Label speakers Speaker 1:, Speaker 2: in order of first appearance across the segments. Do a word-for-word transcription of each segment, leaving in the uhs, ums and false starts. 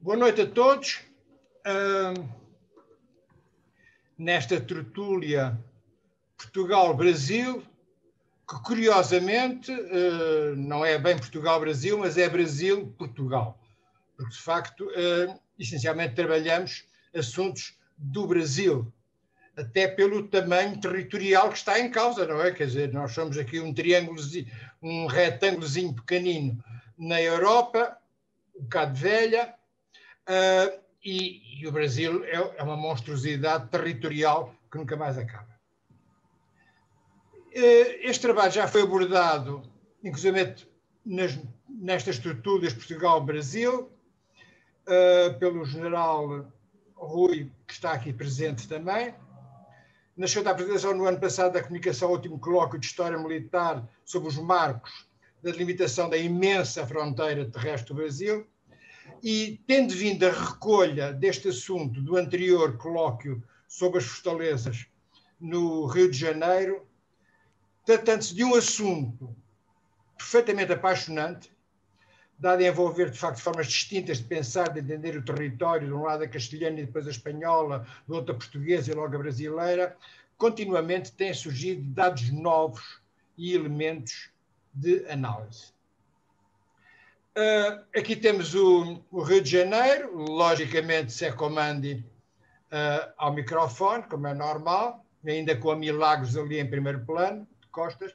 Speaker 1: Boa noite a todos. Uh, nesta tertúlia Portugal-Brasil, que curiosamente uh, não é bem Portugal-Brasil, mas é Brasil-Portugal. Porque, de facto, uh, essencialmente trabalhamos assuntos do Brasil, até pelo tamanho territorial que está em causa, não é? Quer dizer, nós somos aqui um triângulozinho, um retângulozinho pequenino na Europa, um bocado velha, uh, e, e o Brasil é, é uma monstruosidade territorial que nunca mais acaba. Uh, este trabalho já foi abordado, inclusive nas, nestas tertúlias Portugal-Brasil, uh, pelo general Rui, que está aqui presente também. Nasceu da apresentação no ano passado da comunicação ao último colóquio de História Militar sobre os marcos da delimitação da imensa fronteira terrestre do Brasil, e tendo vindo a recolha deste assunto do anterior colóquio sobre as fortalezas no Rio de Janeiro, tratando-se de um assunto perfeitamente apaixonante, dado a envolver, de facto, formas distintas de pensar, de entender o território, de um lado a castelhana e depois a espanhola, do outro a portuguesa e logo a brasileira, continuamente têm surgido dados novos e elementos de análise. Uh, aqui temos o, o Rio de Janeiro, logicamente Sé Comandi uh, ao microfone, como é normal, ainda com a Milagros ali em primeiro plano, de costas.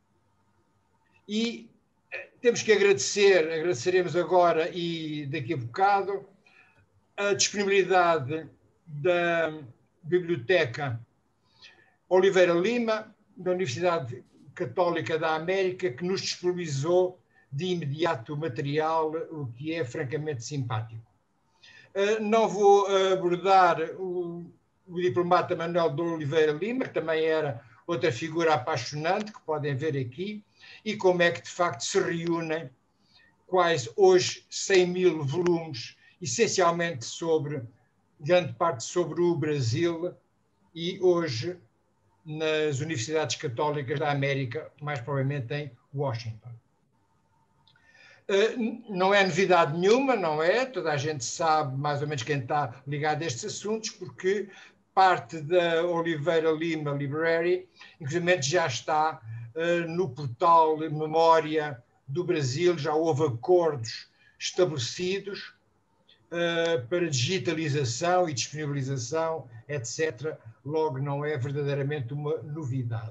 Speaker 1: E temos que agradecer, agradeceremos agora e daqui a bocado, a disponibilidade da Biblioteca Oliveira Lima, da Universidade Católica da América, que nos disponibilizou de imediato o material, o que é francamente simpático. Não vou abordar o, o diplomata Manuel de Oliveira Lima, que também era outra figura apaixonante, que podem ver aqui, e como é que de facto se reúnem quase hoje cem mil volumes, essencialmente sobre, grande parte sobre o Brasil, e hoje nas Universidades Católicas da América, mais provavelmente em Washington. Não é novidade nenhuma, não é? Toda a gente sabe mais ou menos quem está ligado a estes assuntos, porque parte da Oliveira Lima Library, inclusive já está uh, no portal Memória do Brasil, já houve acordos estabelecidos uh, para digitalização e disponibilização, etcétera. Logo, não é verdadeiramente uma novidade.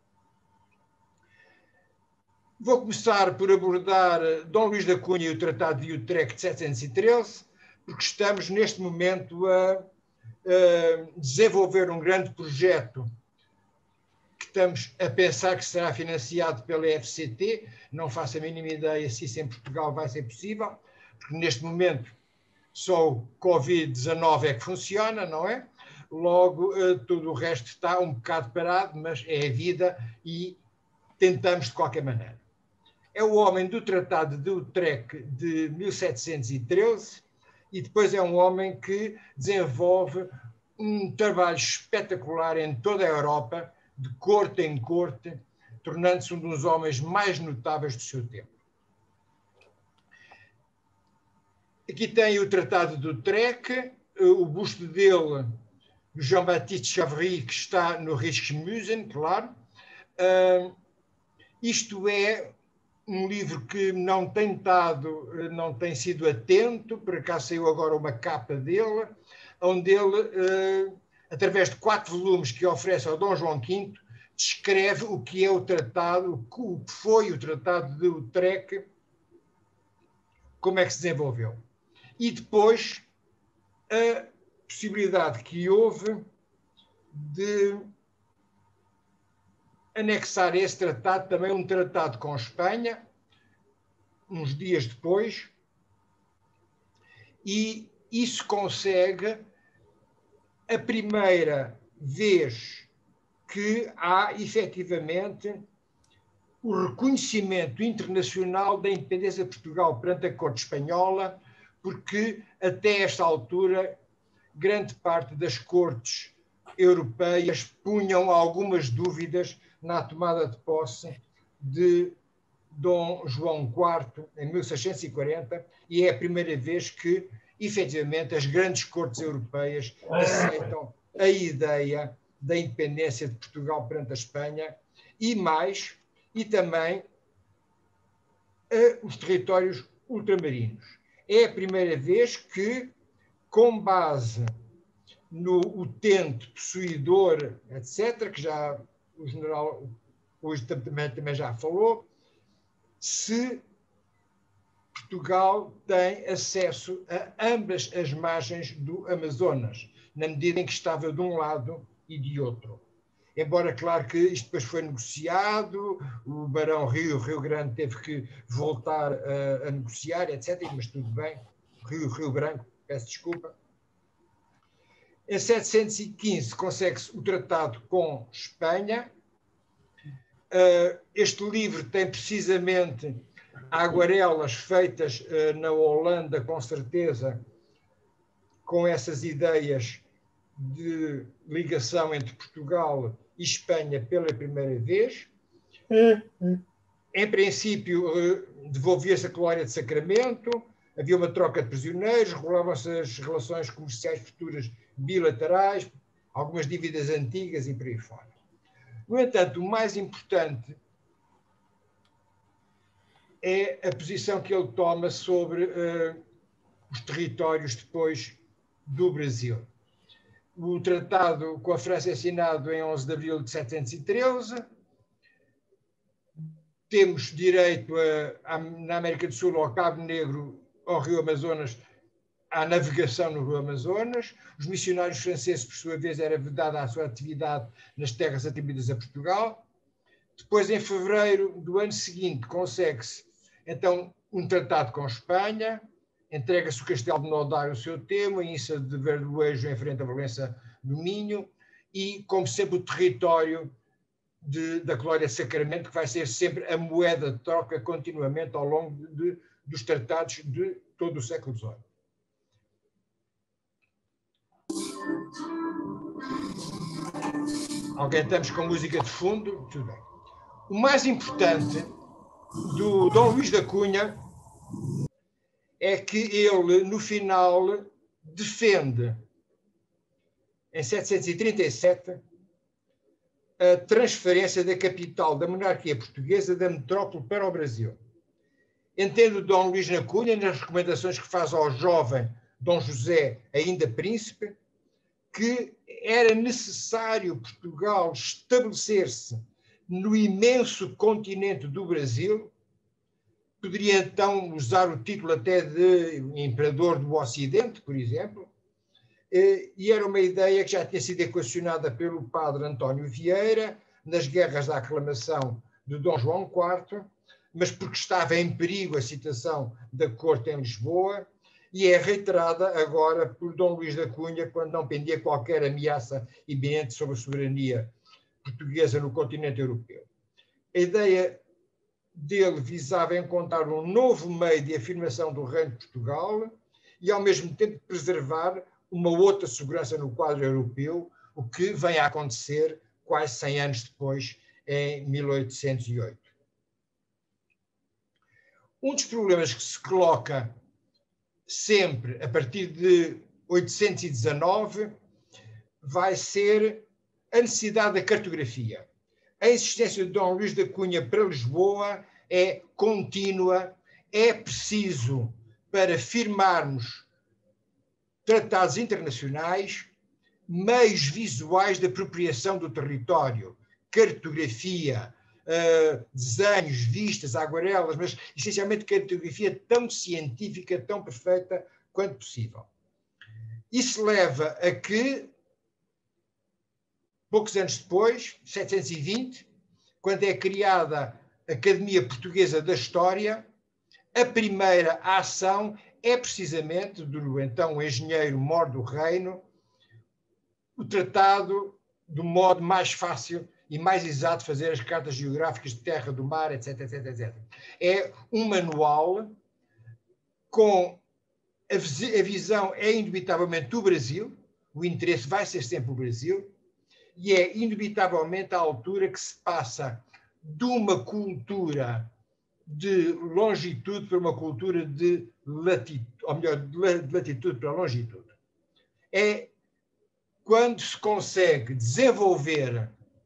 Speaker 1: Vou começar por abordar Dom Luís da Cunha e o Tratado de Utrecht de setecentos e treze, porque estamos neste momento a Uh, desenvolver um grande projeto que estamos a pensar que será financiado pela F C T. Não faço a mínima ideia se isso em Portugal vai ser possível, porque neste momento só o Covid dezanove é que funciona, não é? Logo, uh, tudo o resto está um bocado parado, mas é a vida e tentamos de qualquer maneira. É o homem do Tratado de Utrecht de mil setecentos e treze, e depois é um homem que desenvolve um trabalho espetacular em toda a Europa, de corte em corte, tornando-se um dos homens mais notáveis do seu tempo. Aqui tem o Tratado de Utrecht, o busto dele, Jean-Baptiste Chavry, que está no Rijksmuseum, claro. Uh, isto é um livro que não tem estado, não tem sido atento, por acaso saiu agora uma capa dele, onde ele, eh, através de quatro volumes que oferece ao Dom João quinto, descreve o que é o tratado, o que foi o Tratado de Utrecht, como é que se desenvolveu. E depois a possibilidade que houve de anexar a esse tratado também um tratado com Espanha, uns dias depois, e isso consegue a primeira vez que há efetivamente o reconhecimento internacional da independência de Portugal perante a Corte Espanhola, porque até esta altura grande parte das cortes europeias punham algumas dúvidas na tomada de posse de Dom João quarto, em mil seiscentos e quarenta, e é a primeira vez que efetivamente, as grandes cortes europeias aceitam a ideia da independência de Portugal perante a Espanha e mais, e também uh, os territórios ultramarinos. É a primeira vez que, com base no utente, possuidor, etcétera, que já o general hoje também, também já falou, se Portugal tem acesso a ambas as margens do Amazonas, na medida em que estava de um lado e de outro. Embora, claro que isto depois foi negociado, o Barão Rio, Rio Grande teve que voltar a, a negociar, etcétera, mas tudo bem, Rio, Rio Branco, peço desculpa. Em setecentos e quinze consegue-se o tratado com Espanha. Este livro tem precisamente aguarelas feitas na Holanda, com certeza, com essas ideias de ligação entre Portugal e Espanha pela primeira vez. Em princípio, devolvia-se a colónia de Sacramento, havia uma troca de prisioneiros, regulavam-se as relações comerciais futuras bilaterais, algumas dívidas antigas e por aí fora. No entanto, o mais importante é a posição que ele toma sobre uh, os territórios depois do Brasil. O tratado com a França é assinado em onze de abril de setecentos e treze. Temos direito, a, a, na América do Sul, ao Cabo Negro, ao Rio Amazonas, à navegação no Rio Amazonas. Os missionários franceses, por sua vez, era vedada a sua atividade nas terras atribuídas a Portugal. Depois, em fevereiro do ano seguinte, consegue-se, então, um tratado com Espanha, entrega-se o Castelo de Nodar, o seu tema, em Issa de Verdoejo, em frente a Valença do Minho, e, como sempre, o território de, da colónia de Sacramento, que vai ser sempre a moeda de troca continuamente ao longo de, de, dos tratados de todo o século dezoito. Alguém estamos com música de fundo? Tudo bem. O mais importante do Dom Luís da Cunha é que ele, no final, defende, em setecentos e trinta e sete, a transferência da capital da monarquia portuguesa da metrópole para o Brasil. Entende o Dom Luís da Cunha, nas recomendações que faz ao jovem Dom José, ainda príncipe, que era necessário Portugal estabelecer-se no imenso continente do Brasil. Poderia então usar o título até de Imperador do Ocidente, por exemplo, e era uma ideia que já tinha sido equacionada pelo padre António Vieira nas guerras da aclamação de Dom João quarto, mas porque estava em perigo a situação da corte em Lisboa, e é reiterada agora por Dom Luís da Cunha, quando não pendia qualquer ameaça iminente sobre a soberania portuguesa no continente europeu. A ideia dele visava encontrar um novo meio de afirmação do reino de Portugal e, ao mesmo tempo, preservar uma outra segurança no quadro europeu, o que vem a acontecer quase cem anos depois, em mil oitocentos e oito. Um dos problemas que se coloca sempre a partir de oitocentos e dezanove vai ser a necessidade da cartografia. A insistência de Dom Luís da Cunha para Lisboa é contínua, é preciso, para firmarmos tratados internacionais, meios visuais de apropriação do território, cartografia, uh, desenhos, vistas, aguarelas, mas essencialmente cartografia tão científica, tão perfeita quanto possível. Isso leva a que, poucos anos depois, setecentos e vinte, quando é criada a Academia Portuguesa da História, a primeira ação é precisamente do então engenheiro Mor do Reino, o tratado do modo mais fácil e mais exato de fazer as cartas geográficas de terra, do mar, etc, etc, etcétera. É um manual com a, a visão é indubitavelmente do Brasil, o interesse vai ser sempre o Brasil, e é indubitavelmente a altura que se passa de uma cultura de longitude para uma cultura de latitude, ou melhor, de latitude para longitude. É quando se consegue desenvolver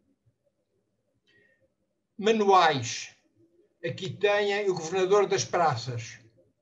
Speaker 1: manuais. Aqui tem o governador das praças,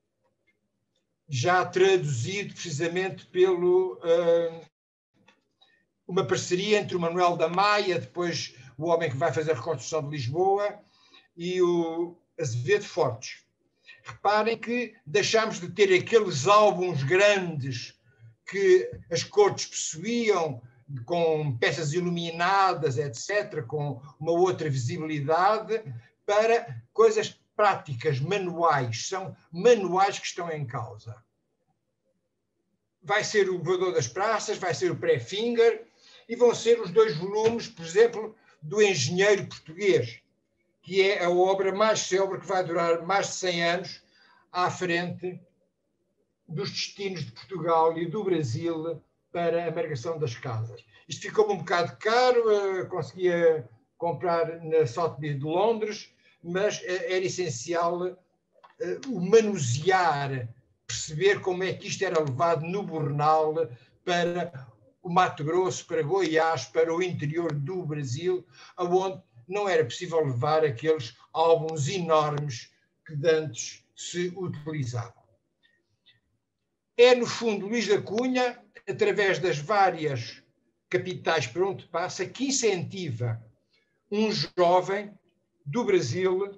Speaker 1: já traduzido precisamente pelo uh, uma parceria entre o Manuel da Maia, depois o homem que vai fazer a reconstrução de Lisboa, e o Azevedo Fortes. Reparem que deixámos de ter aqueles álbuns grandes que as cortes possuíam, com peças iluminadas, etcétera, com uma outra visibilidade, para coisas práticas, manuais. São manuais que estão em causa. Vai ser o Governador das Praças, vai ser o Pré-Finger, e vão ser os dois volumes, por exemplo, do Engenheiro Português, que é a obra mais célebre que vai durar mais de cem anos à frente dos destinos de Portugal e do Brasil para a marcação das casas. Isto ficou um bocado caro, conseguia comprar na Sotheby's de Londres, mas era essencial o manusear, perceber como é que isto era levado no Bornal para o Mato Grosso, para Goiás, para o interior do Brasil, onde não era possível levar aqueles álbuns enormes que antes se utilizavam. É, no fundo, Luís da Cunha, através das várias capitais por onde passa, que incentiva um jovem do Brasil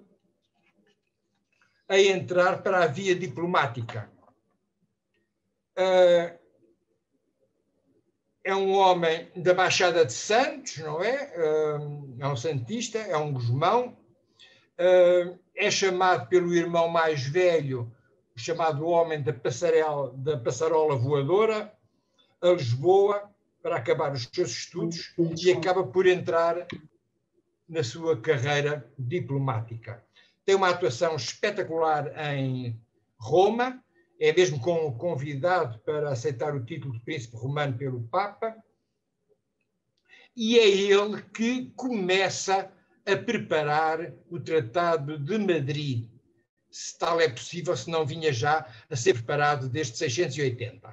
Speaker 1: a entrar para a via diplomática. É um homem da Baixada de Santos, não é? É um santista, é um gosmão. É chamado pelo irmão mais velho, chamado homem da, passarela, da passarola voadora, a Lisboa, para acabar os seus estudos, e acaba por entrar na sua carreira diplomática. Tem uma atuação espetacular em Roma, é mesmo convidado para aceitar o título de príncipe romano pelo Papa, e é ele que começa a preparar o Tratado de Madrid, se tal é possível, se não vinha já a ser preparado desde seiscentos e oitenta.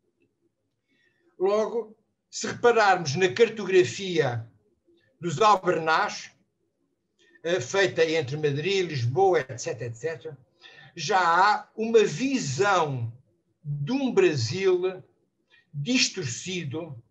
Speaker 1: Logo, se repararmos na cartografia dos Albernaz, feita entre Madrid, Lisboa, etc, etcétera, já há uma visão de um Brasil distorcido,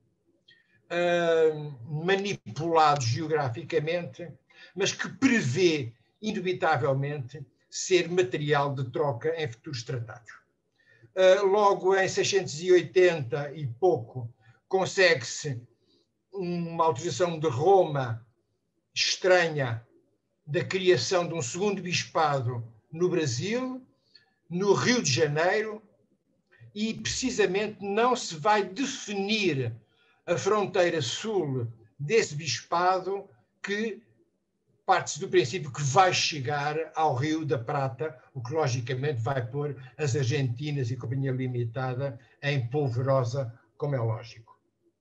Speaker 1: manipulado geograficamente, mas que prevê, indubitavelmente, ser material de troca em futuros tratados. Logo em seiscentos e oitenta e pouco, consegue-se uma autorização de Roma estranha da criação de um segundo bispado no Brasil, no Rio de Janeiro, e precisamente não se vai definir a fronteira sul desse bispado, que parte-se do princípio que vai chegar ao Rio da Prata, o que logicamente vai pôr as Argentinas e Companhia Limitada em polvorosa, como é lógico.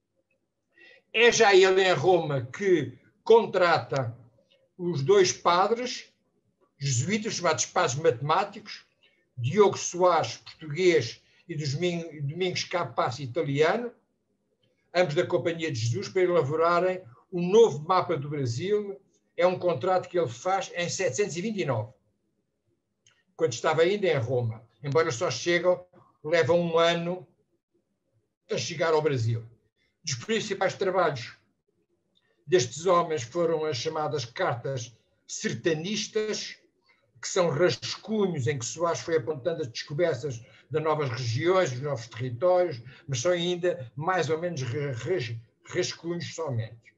Speaker 1: É já ele em Roma que contrata os dois padres jesuítas, chamados padres matemáticos, Diogo Soares, português, e Domingos Capassi, italiano, ambos da Companhia de Jesus, para elaborarem um novo mapa do Brasil. É um contrato que ele faz em setecentos e vinte e nove, quando estava ainda em Roma. Embora só chegam, levam um ano a chegar ao Brasil. Dos principais trabalhos destes homens foram as chamadas cartas sertanistas, que são rascunhos em que Soares foi apontando as descobertas de novas regiões, dos novos territórios, mas são ainda mais ou menos rascunhos somente.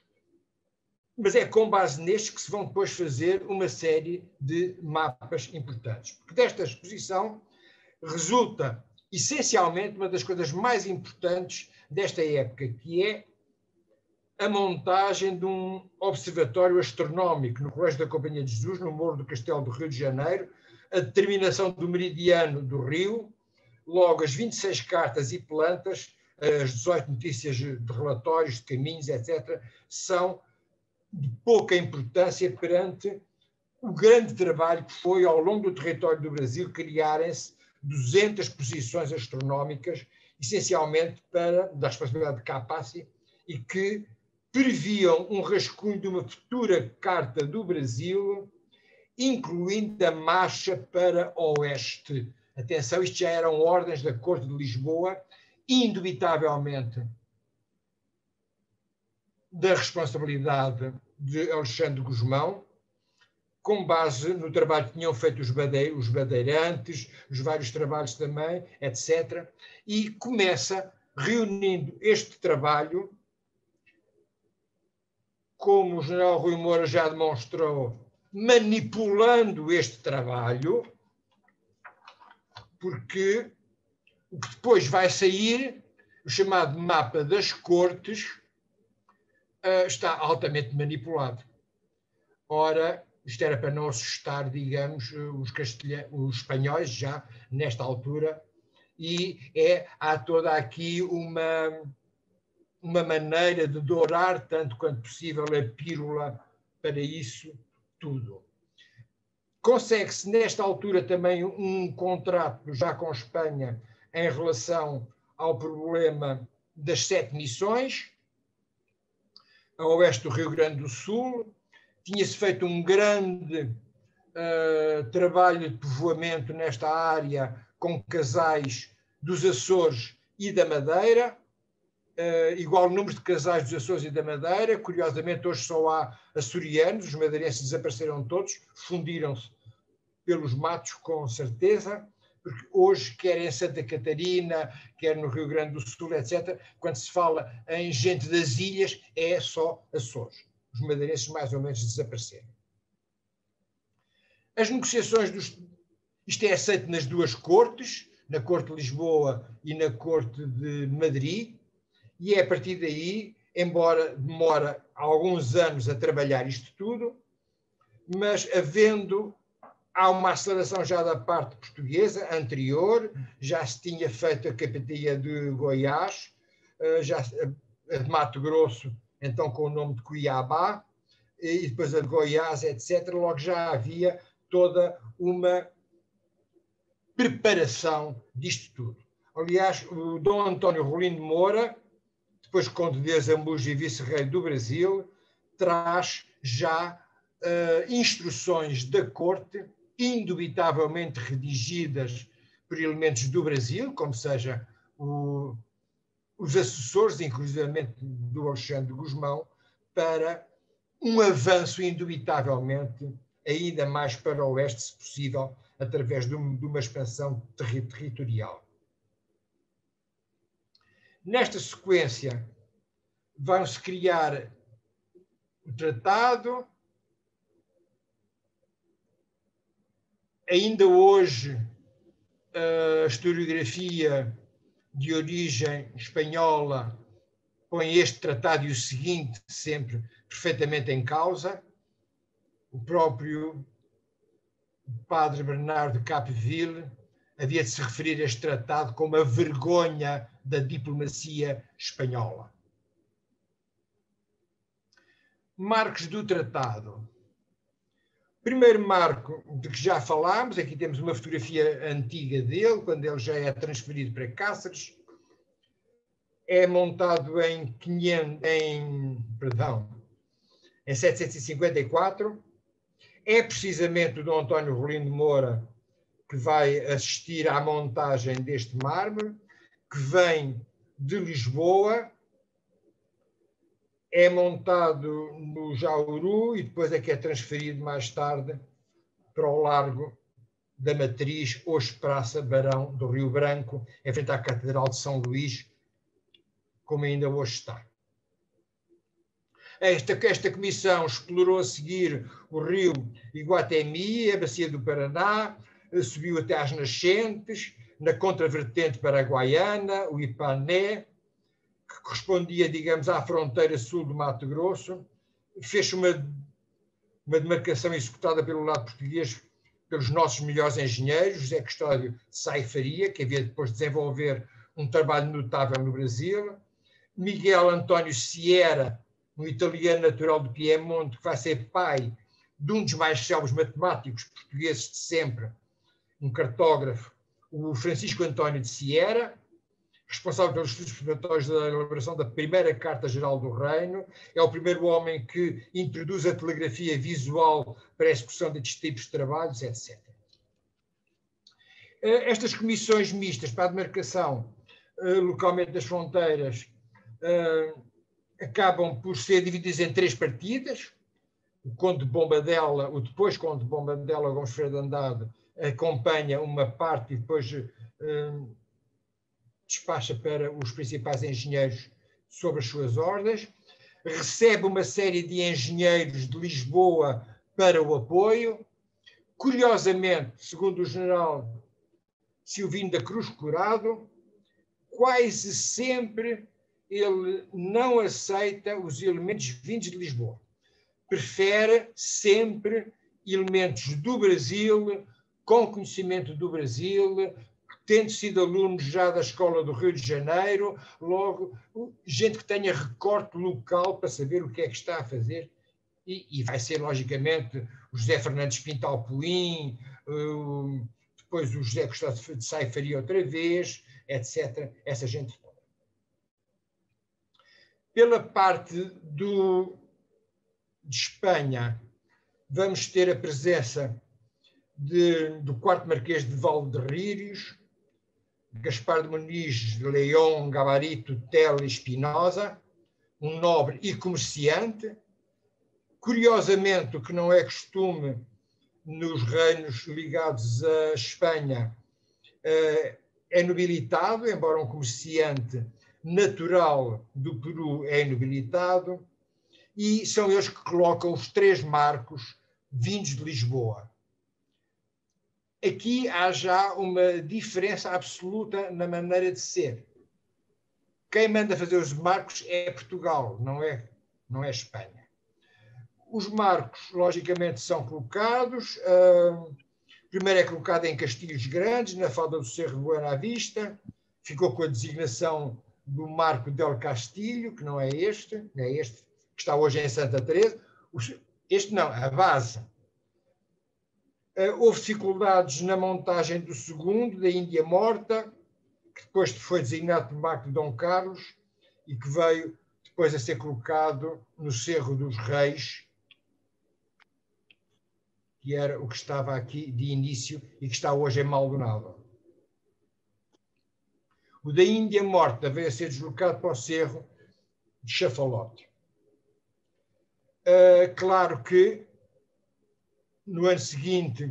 Speaker 1: Mas é com base nestes que se vão depois fazer uma série de mapas importantes. Porque desta exposição resulta, essencialmente, uma das coisas mais importantes desta época, que é a montagem de um observatório astronómico no Colégio da Companhia de Jesus, no Morro do Castelo do Rio de Janeiro, a determinação do meridiano do Rio, logo as vinte e seis cartas e plantas, as dezoito notícias de relatórios, de caminhos, etcétera, são de pouca importância perante o grande trabalho que foi, ao longo do território do Brasil, criarem-se duzentas posições astronómicas, essencialmente para, da responsabilidade de Capacci, e que previam um rascunho de uma futura Carta do Brasil, incluindo a marcha para o oeste. Atenção, isto já eram ordens da Corte de Lisboa, indubitavelmente da responsabilidade de Alexandre Gusmão, com base no trabalho que tinham feito os, bade os badeirantes, os vários trabalhos também, etcétera. E começa reunindo este trabalho, como o general Rui Moura já demonstrou, manipulando este trabalho, porque o que depois vai sair, o chamado mapa das cortes, está altamente manipulado. Ora, isto era para não assustar, digamos, os, os espanhóis já nesta altura, e é, há toda aqui uma, uma maneira de dourar tanto quanto possível a pílula para isso tudo. Consegue-se nesta altura também um contrato já com Espanha em relação ao problema das sete missões, a oeste do Rio Grande do Sul. Tinha-se feito um grande uh, trabalho de povoamento nesta área com casais dos Açores e da Madeira, uh, igual número de casais dos Açores e da Madeira. Curiosamente, hoje só há açorianos, os madeirenses desapareceram todos, fundiram-se pelos matos, com certeza, porque hoje, quer em Santa Catarina, quer no Rio Grande do Sul, etcétera, quando se fala em gente das ilhas, é só Açores. Os madeirenses mais ou menos desapareceram. As negociações, dos, isto é aceito nas duas cortes, na Corte de Lisboa e na Corte de Madrid, e é a partir daí, embora demora alguns anos a trabalhar isto tudo, mas havendo, há uma aceleração já da parte portuguesa anterior, já se tinha feito a capitania de Goiás, já, a de Mato Grosso, então com o nome de Cuiabá, e depois a de Goiás, etcétera. Logo já havia toda uma preparação disto tudo. Aliás, o Dom António Rolim de Moura, depois Conde de Azambuja e vice-rei do Brasil, traz já uh, instruções da corte, indubitavelmente redigidas por elementos do Brasil, como seja o, os assessores, inclusivamente do Alexandre Gusmão, para um avanço indubitavelmente ainda mais para o oeste, se possível, através de, um, de uma expansão terri territorial. Nesta sequência, vão-se criar o tratado. Ainda hoje, a historiografia de origem espanhola põe este tratado e o seguinte sempre perfeitamente em causa. O próprio padre Bernardo de Capdeville havia de se referir a este tratado como a vergonha da diplomacia espanhola. Marcos do tratado. Primeiro marco de que já falámos, aqui temos uma fotografia antiga dele, quando ele já é transferido para Cáceres. É montado em, quinhentos, em, perdão, em setecentos e cinquenta e quatro. É precisamente o Dom António Rolim de Moura que vai assistir à montagem deste mármore, que vem de Lisboa, é montado no Jauru e depois é que é transferido mais tarde para o Largo da Matriz, hoje Praça Barão do Rio Branco, em frente à Catedral de São Luís, como ainda hoje está. Esta, esta comissão explorou a seguir o rio Iguatemi, a bacia do Paraná, subiu até às nascentes, na contravertente paraguaiana, o Ipané, que correspondia, digamos, à fronteira sul do Mato Grosso. Fez uma, uma demarcação executada pelo lado português pelos nossos melhores engenheiros, José Custódio Sá e Faria, que havia depois de desenvolver um trabalho notável no Brasil, Miguel António Sierra, um italiano natural do Piemonte, que vai ser pai de um dos mais célebres matemáticos portugueses de sempre, um cartógrafo, o Francisco António de Sierra, responsável pelos estudos preparatórios da elaboração da primeira Carta Geral do Reino. É o primeiro homem que introduz a telegrafia visual para a execução destes tipos de trabalhos, etcétera. Estas comissões mistas para a demarcação localmente das fronteiras acabam por ser divididas em três partidas. O Conde de Bombadela, o depois Conde de Bombadela, Gomes Ferreira de Andrade, acompanha uma parte e depois uh, despacha para os principais engenheiros sobre as suas ordens. Recebe uma série de engenheiros de Lisboa para o apoio. Curiosamente, segundo o general Silvino da Cruz Curado, quase sempre ele não aceita os elementos vindos de Lisboa. Prefere sempre elementos do Brasil, com conhecimento do Brasil, tendo sido aluno já da Escola do Rio de Janeiro, logo, gente que tenha recorte local para saber o que é que está a fazer. E, e vai ser, logicamente, o José Fernandes Pintal Puim, uh, depois o José Gustavo de Sá Faria outra vez, etcétera. Essa gente toda. Pela parte do, de Espanha, vamos ter a presença de, do quarto Marquês de Valderrírios, Gaspar de Muniz, León, Gabarito, Tell e Espinosa, um nobre e comerciante. Curiosamente, o que não é costume nos reinos ligados à Espanha, é nobilitado, embora um comerciante natural do Peru é nobilitado, e são eles que colocam os três marcos vindos de Lisboa. Aqui há já uma diferença absoluta na maneira de ser. Quem manda fazer os marcos é Portugal, não é, não é Espanha. Os marcos, logicamente, são colocados. Uh, primeiro é colocado em Castilhos Grandes, na falda do Cerro de Buena Vista. Ficou com a designação do Marco del Castilho, que não é este, não é este, que está hoje em Santa Teresa. Este não, a base. Uh, houve dificuldades na montagem do segundo, da Índia Morta, que depois foi designado por Marco de Dom Carlos e que veio depois a ser colocado no Cerro dos Reis, que era o que estava aqui de início e que está hoje em Maldonado. O da Índia Morta veio a ser deslocado para o Cerro de Chafalote. Uh, claro que no ano seguinte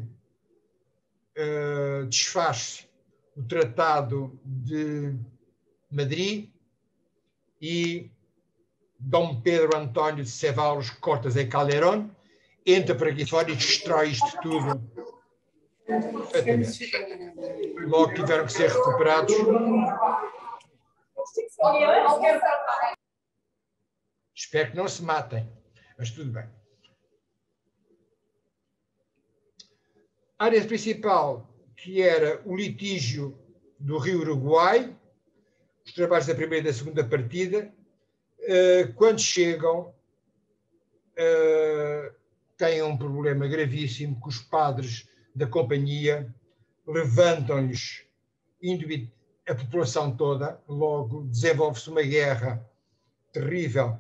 Speaker 1: uh, desfaz o Tratado de Madrid e Dom Pedro António de Cevallos Cortas e Calderón entra por aqui fora e destrói isto tudo. Logo tiveram que ser recuperados. Espero que não se matem, mas tudo bem. A área principal, que era o litígio do Rio Uruguai, os trabalhos da primeira e da segunda partida, quando chegam, têm um problema gravíssimo, que os padres da companhia levantam-lhes a população toda, logo desenvolve-se uma guerra terrível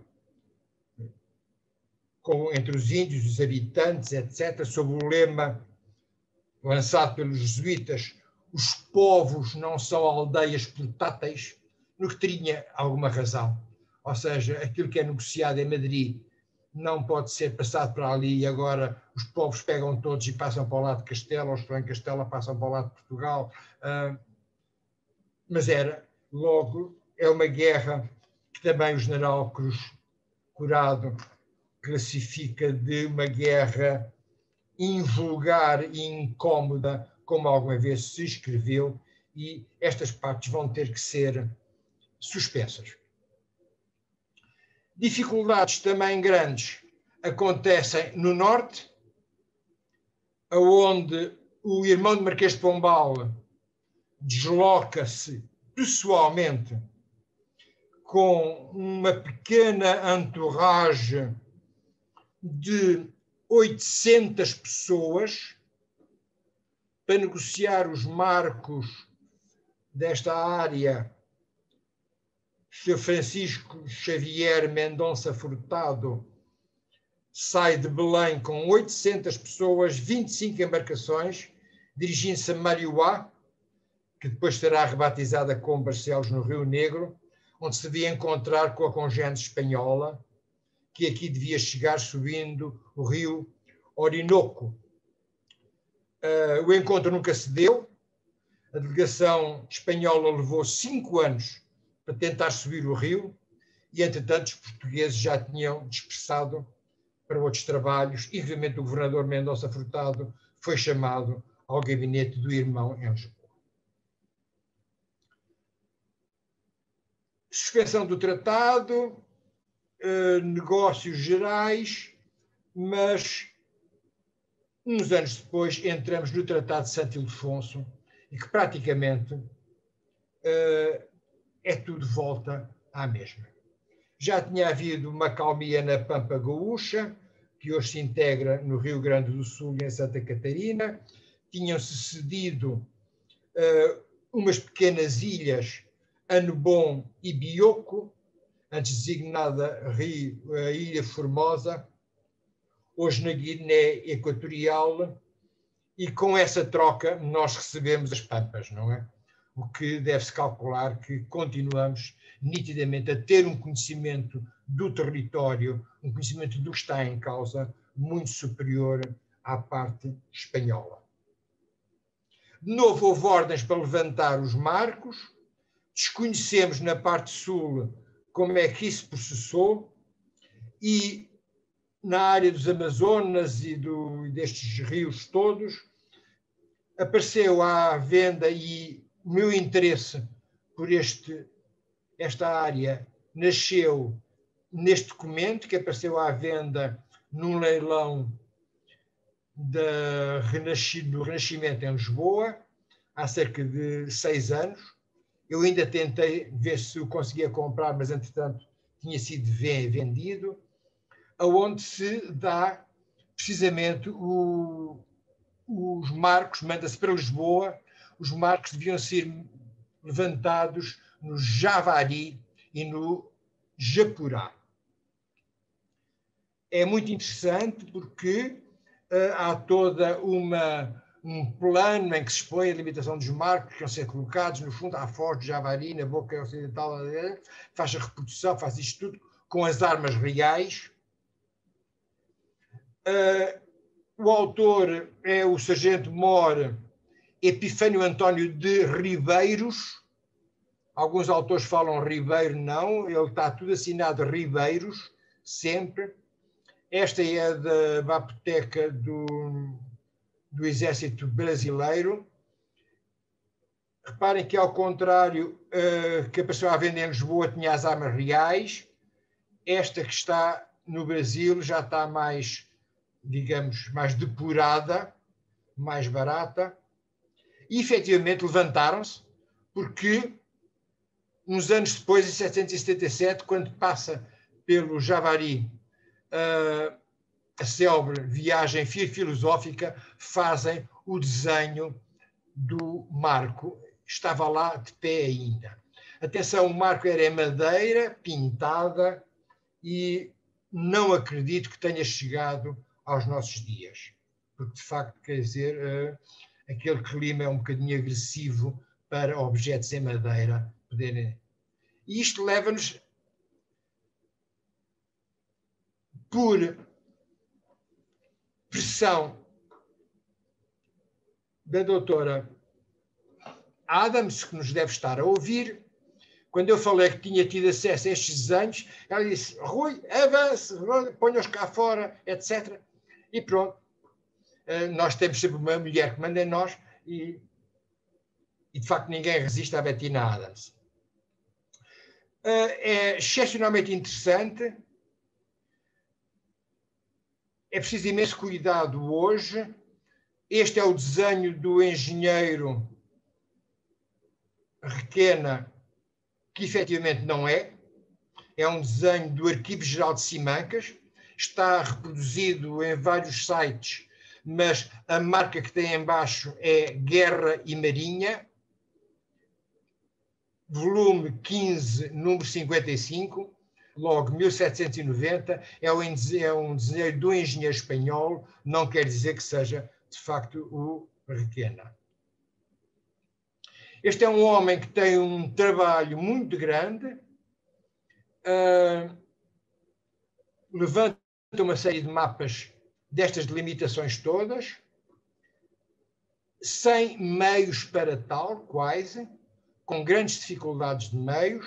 Speaker 1: com, entre os índios, os habitantes, etcétera, sob o lema lançado pelos jesuítas: os povos não são aldeias portáteis, no que tinha alguma razão. Ou seja, aquilo que é negociado em Madrid não pode ser passado para ali e agora os povos pegam todos e passam para o lado de Castela, ou estão em Castela, passam para o lado de Portugal. Uh, mas era, logo, é uma guerra que também o general Cruz Curado classifica de uma guerra invulgar e incómoda, como alguma vez se escreveu, e estas partes vão ter que ser suspensas. Dificuldades também grandes acontecem no norte, onde o irmão de Marquês de Pombal desloca-se pessoalmente com uma pequena entourage de oitocentas pessoas para negociar os marcos desta área. senhor Francisco Xavier Mendonça Furtado sai de Belém com oitocentas pessoas, vinte e cinco embarcações, dirigindo-se a Mariuá, que depois será rebatizada como Barcelos no Rio Negro, onde se devia encontrar com a congênere espanhola, que aqui devia chegar subindo o rio Orinoco. Uh, o encontro nunca se deu. A delegação espanhola levou cinco anos para tentar subir o rio e, entretanto, os portugueses já tinham dispersado para outros trabalhos e, obviamente, o governador Mendonça Furtado foi chamado ao gabinete do irmão em Lisboa. Suspensão do tratado, eh, negócios gerais, mas uns anos depois entramos no Tratado de Santo Ildefonso e que praticamente eh, é tudo volta à mesma. Já tinha havido uma calmia na Pampa Gaúcha, que hoje se integra no Rio Grande do Sul e em Santa Catarina. Tinham-se cedido uh, umas pequenas ilhas, Anebom e Bioko, antes designada Rio, a Ilha Formosa, hoje na Guiné Equatorial, e com essa troca nós recebemos as Pampas, não é? O que deve-se calcular que continuamos nitidamente a ter um conhecimento do território, um conhecimento do que está em causa, muito superior à parte espanhola. De novo, houve ordens para levantar os marcos, desconhecemos na parte sul como é que isso processou, e na área dos Amazonas e do, destes rios todos, apareceu à venda, e o meu interesse por este, esta área nasceu neste documento que apareceu à venda num leilão da Renasc... do Renascimento em Lisboa, há cerca de seis anos. Eu ainda tentei ver se o conseguia comprar, mas entretanto tinha sido vendido, aonde se dá precisamente o, os marcos, manda-se para Lisboa, os marcos deviam ser levantados no Javari e no Japurá. É muito interessante porque uh, há toda uma, um plano em que se expõe a limitação dos marcos que vão ser colocados, no fundo, à foz de Javari, na boca ocidental, faz a reprodução, faz isto tudo com as armas reais. Uh, o autor é o sargento-mor Epifânio António de Ribeiros. Alguns autores falam Ribeiro, não, ele está tudo assinado Ribeiros, sempre. Esta é da Bapoteca do, do Exército Brasileiro. Reparem que, ao contrário uh, que apareceu à venda em Lisboa, tinha as armas reais. Esta que está no Brasil já está mais, digamos, mais depurada, mais barata. E, efetivamente, levantaram-se, porque uns anos depois, em setecentos e setenta e sete, quando passa pelo Javari, uh, a célebre viagem filosófica, fazem o desenho do marco. Estava lá de pé ainda. Atenção, o marco era em madeira, pintada, e não acredito que tenha chegado aos nossos dias. Porque, de facto, quer dizer, uh, aquele clima é um bocadinho agressivo para objetos em madeira poderem... E isto leva-nos, por pressão da doutora Adams, que nos deve estar a ouvir, quando eu falei que tinha tido acesso a estes desenhos, ela disse: Rui, avance, ponha-os cá fora, etcétera. E pronto. Nós temos sempre uma mulher que manda em nós e, e de facto, ninguém resiste à Bettina Adams. É excepcionalmente interessante. É preciso imenso cuidado hoje. Este é o desenho do engenheiro Requena, que efetivamente não é. É um desenho do Arquivo Geral de Simancas. está reproduzido em vários sites, mas a marca que tem em baixo é Guerra e Marinha, volume quinze, número cinquenta e cinco, logo mil setecentos e noventa, é um desenho do engenheiro espanhol, não quer dizer que seja, de facto, o Requena. Este é um homem que tem um trabalho muito grande, uh, levanta uma série de mapas destas delimitações todas, sem meios para tal, quase, com grandes dificuldades de meios,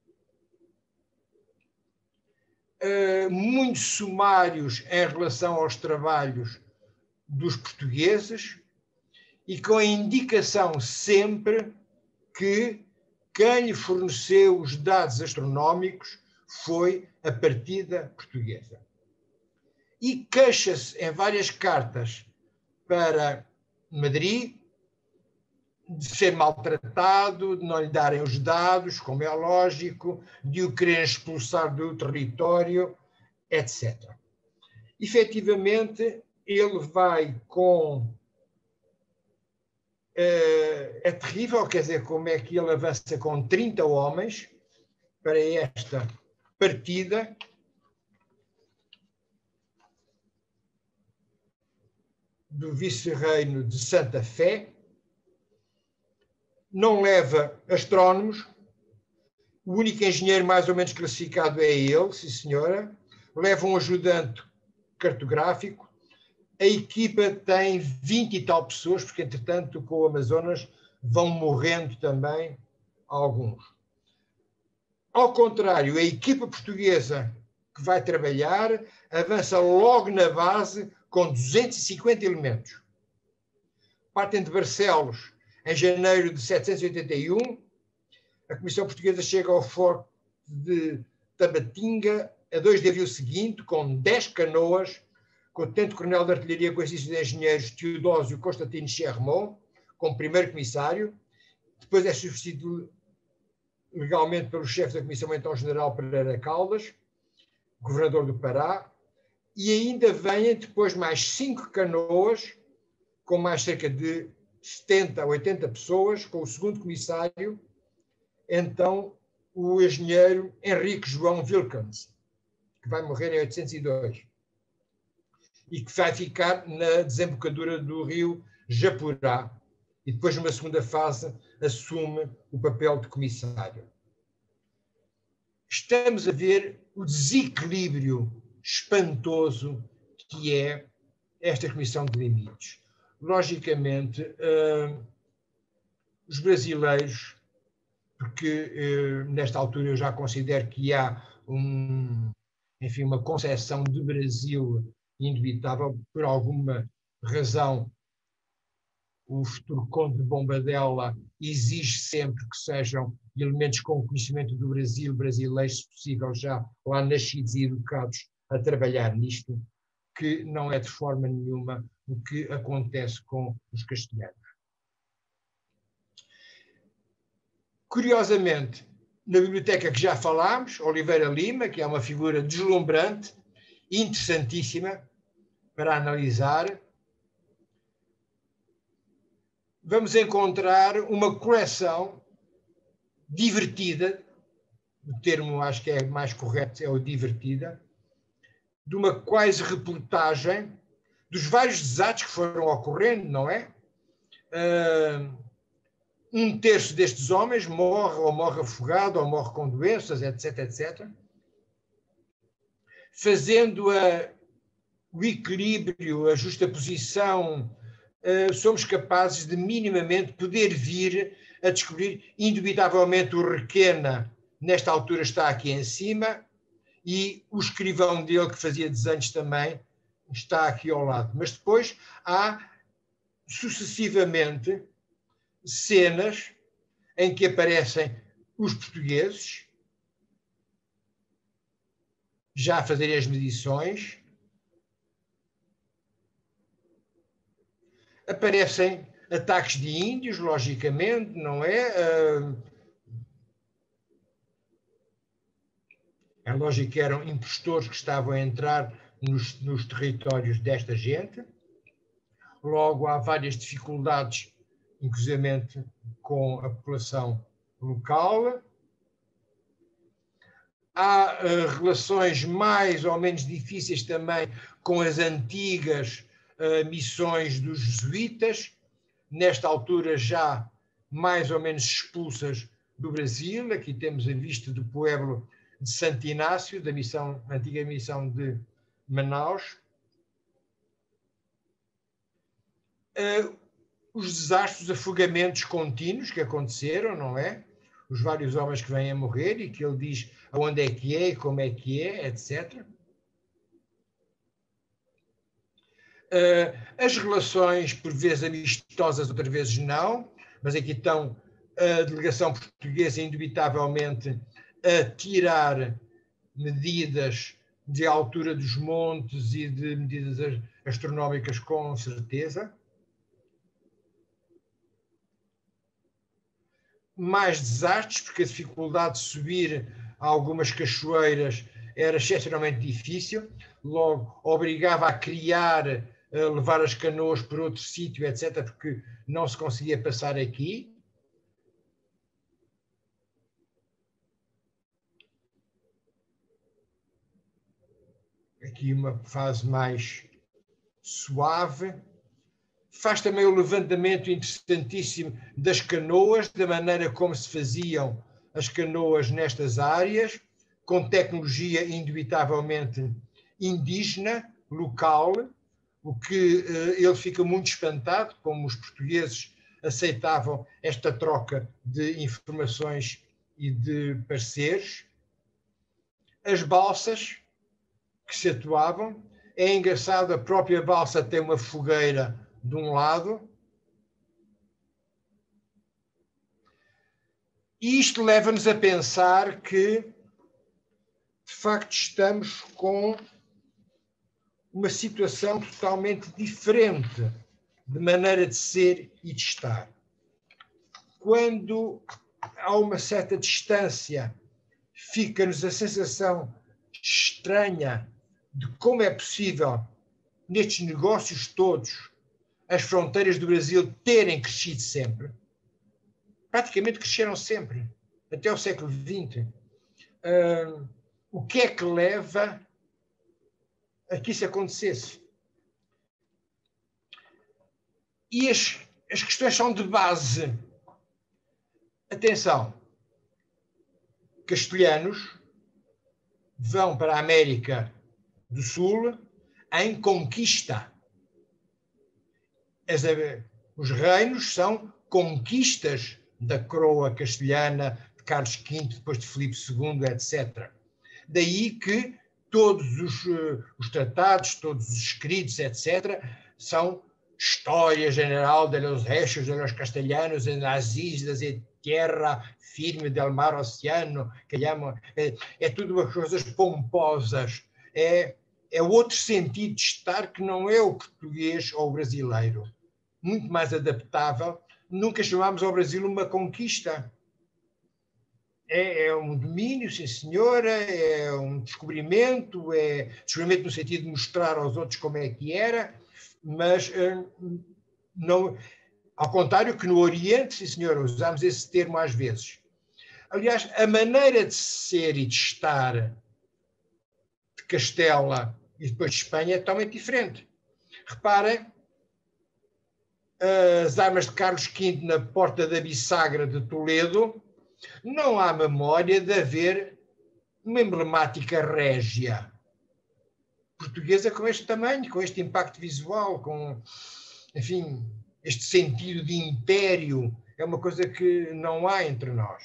Speaker 1: uh, muito sumários em relação aos trabalhos dos portugueses e com a indicação sempre que quem lhe forneceu os dados astronómicos foi a partida portuguesa. E queixa-se em várias cartas para Madrid de ser maltratado, de não lhe darem os dados, como é lógico, de o querer expulsar do território, etcétera. Efetivamente, ele vai com... Uh, é terrível, quer dizer, como é que ele avança com trinta homens para esta partida. Do vice-reino de Santa Fé. Não leva astrónomos. O único engenheiro mais ou menos classificado é ele, sim senhora. Leva um ajudante cartográfico. A equipa tem vinte e tal pessoas, porque, entretanto, com o Amazonas vão morrendo também alguns. Ao contrário, a equipa portuguesa que vai trabalhar avança logo na base com duzentos e cinquenta elementos. Partem de Barcelos em janeiro de setecentos e oitenta e um. A Comissão Portuguesa chega ao Forte de Tabatinga a dois de abril seguinte, com dez canoas, com o tenente-coronel de artilharia com exercício de engenheiros Teodósio Constantino Chermont, como primeiro comissário. Depois é substituído legalmente pelo chefe da Comissão, então General Pereira Caldas, governador do Pará, e ainda vêm depois mais cinco canoas, com mais cerca de setenta a oitenta pessoas, com o segundo comissário, então o engenheiro Henrique João Wilkins, que vai morrer em oitocentos e dois. E que vai ficar na desembocadura do rio Japurá. E depois, numa segunda fase, assume o papel de comissário. Estamos a ver o desequilíbrio espantoso que é esta Comissão de Limites. Logicamente, uh, os brasileiros, porque uh, nesta altura eu já considero que há um, enfim, uma concepção de Brasil indubitável, por alguma razão. O futuro conde de Bombadella exige sempre que sejam elementos com conhecimento do Brasil, brasileiros, se possível, já lá nascidos e educados a trabalhar nisto, que não é de forma nenhuma o que acontece com os castelhanos. Curiosamente, na biblioteca que já falámos, Oliveira Lima, que é uma figura deslumbrante, interessantíssima para analisar, vamos encontrar uma coleção divertida, o termo acho que é mais correto, é o divertida, de uma quase reportagem dos vários desastres que foram ocorrendo, não é? Uh, um terço destes homens morre, ou morre afogado, ou morre com doenças, etc, etcétera. Fazendo a, o equilíbrio, a justaposição, uh, somos capazes de minimamente poder vir a descobrir, indubitavelmente o Requena, nesta altura está aqui em cima, e o escrivão dele, que fazia desenhos também, está aqui ao lado. Mas depois há, sucessivamente, cenas em que aparecem os portugueses, já a fazerem as medições, aparecem ataques de índios, logicamente, não é? É lógico que eram impostores que estavam a entrar nos, nos territórios desta gente. Logo, há várias dificuldades, inclusivamente com a população local. Há uh, relações mais ou menos difíceis também com as antigas uh, missões dos jesuítas, nesta altura já mais ou menos expulsas do Brasil. Aqui temos a vista do pueblo de Santo Inácio, da missão, antiga missão de Manaus. Uh, os desastres, os afogamentos contínuos que aconteceram, não é? Os vários homens que vêm a morrer e que ele diz aonde é que é, como é que é, etcétera. Uh, as relações, por vezes amistosas, outras vezes não, mas aqui estão a delegação portuguesa, indubitavelmente, a tirar medidas de altura dos montes e de medidas astronómicas, com certeza. Mais desastres, porque a dificuldade de subir a algumas cachoeiras era excepcionalmente difícil, logo obrigava a criar, a levar as canoas por outro sítio, etcétera, porque não se conseguia passar aqui. Aqui uma fase mais suave. Faz também o levantamento interessantíssimo das canoas, da maneira como se faziam as canoas nestas áreas, com tecnologia indubitavelmente indígena, local, o que uh, ele fica muito espantado, como os portugueses aceitavam esta troca de informações e de pareceres. As balsas que se atuavam. É engraçado, a própria balsa tem uma fogueira de um lado. E isto leva-nos a pensar que, de facto, estamos com uma situação totalmente diferente de maneira de ser e de estar. Quando há uma certa distância, fica-nos a sensação estranha de como é possível, nestes negócios todos, as fronteiras do Brasil terem crescido sempre. Praticamente cresceram sempre, até o século vinte. Uh, o que é que leva a que isso acontecesse? E as, as questões são de base. Atenção, castelhanos vão para a América do Sul em conquista. As, os reinos são conquistas da coroa castelhana, de Carlos quinto, depois de Filipe segundo, etcétera. Daí que todos os, os tratados, todos os escritos, etcétera, são história general de los reyes de los castellanos en las islas e terra firme del mar oceano, que chamam, é, é tudo as coisas pomposas, é, é outro sentido de estar que não é o português ou o brasileiro, muito mais adaptável. Nunca chamámos ao Brasil uma conquista. É, é um domínio, sim senhora, é um descobrimento, é descobrimento no sentido de mostrar aos outros como é que era, mas uh, não, ao contrário que no Oriente, sim senhora, usamos esse termo às vezes. Aliás, a maneira de ser e de estar de Castela e depois de Espanha é totalmente diferente. Reparem, as armas de Carlos quinto na porta da Bissagra de Toledo, não há memória de haver uma emblemática régia portuguesa com este tamanho, com este impacto visual, com, enfim, este sentido de império. É uma coisa que não há entre nós.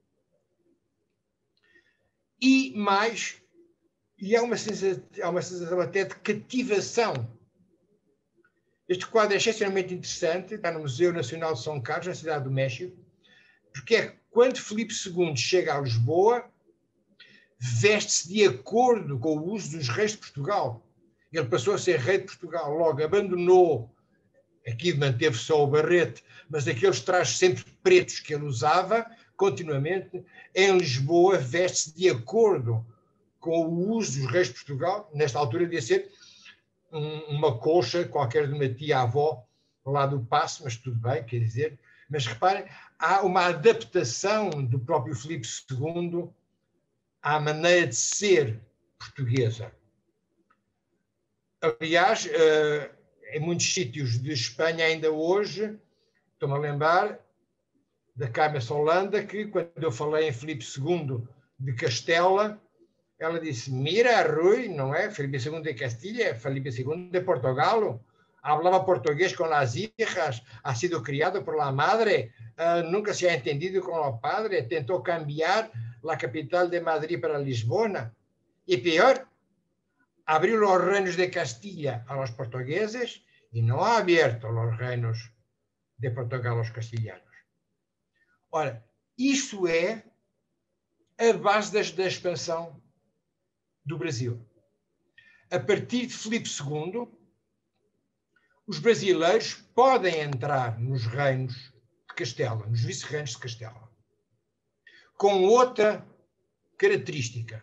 Speaker 1: E mais, e há uma sensação, há uma sensação até de cativação. Este quadro é excepcionalmente interessante, está no Museu Nacional de São Carlos, na Cidade do México, porque é quando Filipe segundo chega a Lisboa, veste-se de acordo com o uso dos reis de Portugal. Ele passou a ser rei de Portugal, logo abandonou, aqui manteve só o barrete, mas aqueles trajes sempre pretos que ele usava, continuamente, em Lisboa veste-se de acordo com o uso dos reis de Portugal, nesta altura devia ser um, uma colcha qualquer de uma tia-avó lá do Paço, mas tudo bem, quer dizer. Mas reparem, há uma adaptação do próprio Filipe segundo à maneira de ser portuguesa. Aliás, em muitos sítios de Espanha ainda hoje, estou-me a lembrar da Carmen Solanda, que quando eu falei em Filipe segundo de Castela, ela disse, mira, Rui, não é Filipe segundo de Castilha, é Filipe segundo de Portugal, hablaba portugués con las hijas, ha sido criado por la madre, uh, nunca se ha entendido con el padre, tentó cambiar la capital de Madrid para Lisbona. Y peor, abrió los reinos de Castilla a los portugueses y no ha abierto los reinos de Portugal a los castellanos. Ora, isto é a base da, da expansão do Brasil. A partir de Filipe segundo, os brasileiros podem entrar nos reinos de Castela, nos vice-reinos de Castela, com outra característica.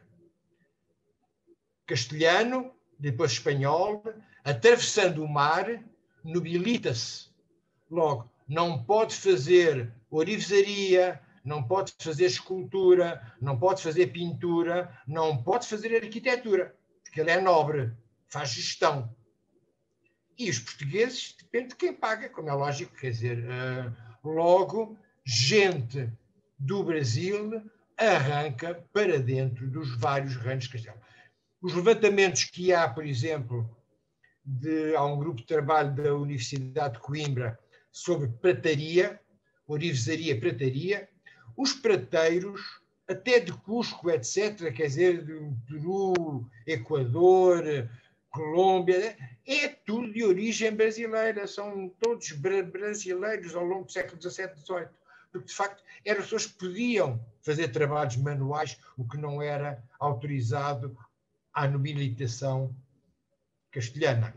Speaker 1: Castelhano, depois espanhol, atravessando o mar, nobilita-se. Logo, não pode fazer orivesaria, não pode fazer escultura, não pode fazer pintura, não pode fazer arquitetura, porque ele é nobre, faz gestão. E os portugueses, depende de quem paga, como é lógico, quer dizer, uh, logo, gente do Brasil arranca para dentro dos vários reinos de Castela. Os levantamentos que há, por exemplo, de, há um grupo de trabalho da Universidade de Coimbra sobre prataria, orivesaria, prataria, os prateiros, até de Cusco, etcétera, quer dizer, do Peru, Equador, Colômbia, é tudo de origem brasileira, são todos brasileiros ao longo do século dezassete, dezoito, porque de facto eram pessoas que podiam fazer trabalhos manuais, o que não era autorizado à nobilitação castelhana.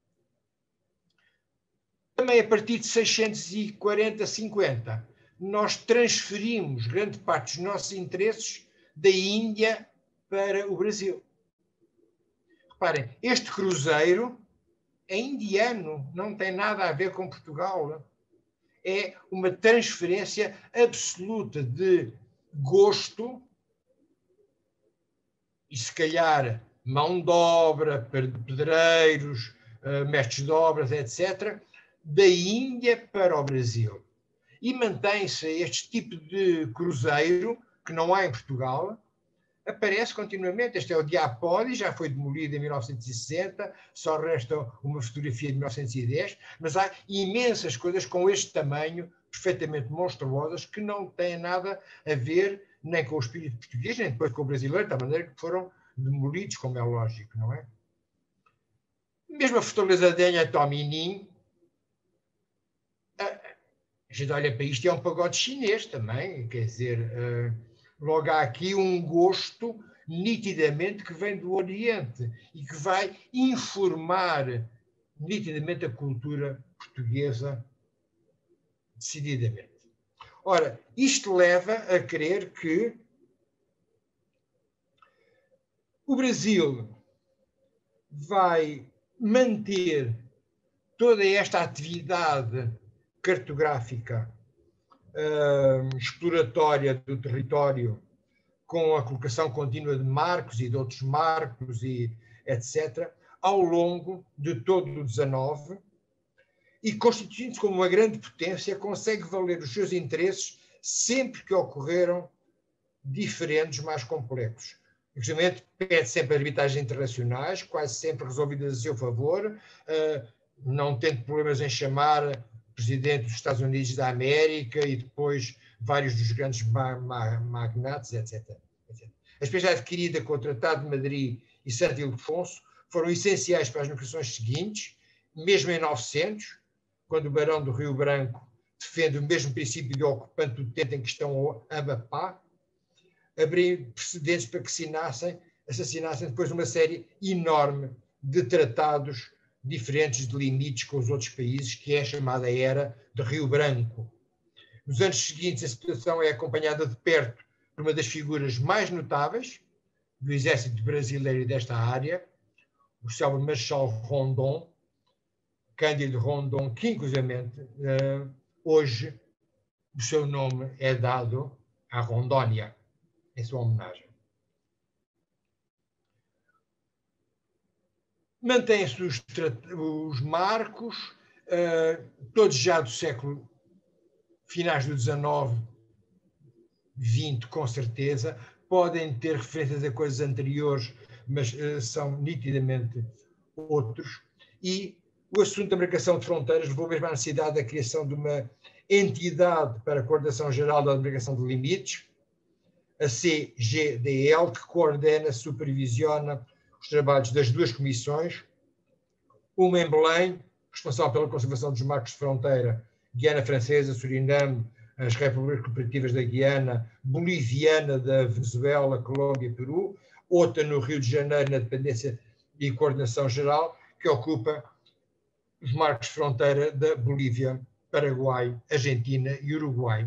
Speaker 1: Também a partir de seiscentos e quarenta, cinquenta, nós transferimos grande parte dos nossos interesses da Índia para o Brasil. Reparem, este cruzeiro é indiano, não tem nada a ver com Portugal. É uma transferência absoluta de gosto e, se calhar, mão de obra, pedreiros, mestres de obras, etcétera, da Índia para o Brasil. E mantém-se este tipo de cruzeiro, que não há em Portugal, aparece continuamente. Este é o Diapoli, já foi demolido em mil novecentos e sessenta, só resta uma fotografia de mil novecentos e dez, mas há imensas coisas com este tamanho, perfeitamente monstruosas, que não têm nada a ver nem com o espírito português, nem depois com o brasileiro, da maneira que foram demolidos, como é lógico, não é? Mesmo a fortaleza de Anhatominim, a gente olha para isto e é um pagode chinês também, quer dizer, uh, logo há aqui um gosto nitidamente que vem do Oriente e que vai informar nitidamente a cultura portuguesa decididamente. Ora, isto leva a crer que o Brasil vai manter toda esta atividade cartográfica uh, exploratória do território, com a colocação contínua de marcos e de outros marcos, e etcétera, ao longo de todo o dezenove, e constituindo-se como uma grande potência, consegue valer os seus interesses sempre que ocorreram diferentes, mais complexos. Justamente pede sempre arbitragens internacionais, quase sempre resolvidas a seu favor, uh, não tendo problemas em chamar presidente dos Estados Unidos da América e depois vários dos grandes magnates, etcétera, etcétera. A experiência adquirida com o Tratado de Madrid e Santo Ildefonso foram essenciais para as negociações seguintes, mesmo em novecentos, quando o Barão do Rio Branco defende o mesmo princípio de ocupante do utente em questão Amapá, abrir precedentes para que assinassem, assassinassem depois uma série enorme de tratados diferentes de limites com os outros países, que é a chamada Era de Rio Branco. Nos anos seguintes, a situação é acompanhada de perto por uma das figuras mais notáveis do exército brasileiro desta área, o célebre Marechal Rondon, Cândido Rondon, que inclusivamente hoje o seu nome é dado à Rondônia, em sua homenagem. Mantêm-se os, os marcos, uh, todos já do século, finais do dezenove, vinte, com certeza. Podem ter referências a coisas anteriores, mas uh, são nitidamente outros. E o assunto da marcação de fronteiras levou mesmo à necessidade da criação de uma entidade para a coordenação geral da demarcação de limites, a C G D L, que coordena, supervisiona os trabalhos das duas comissões, uma em Belém, responsável pela conservação dos marcos de fronteira, Guiana Francesa, Suriname, as repúblicas cooperativas da Guiana, boliviana da Venezuela, Colômbia e Peru, outra no Rio de Janeiro, na dependência e coordenação geral, que ocupa os marcos de fronteira da Bolívia, Paraguai, Argentina e Uruguai,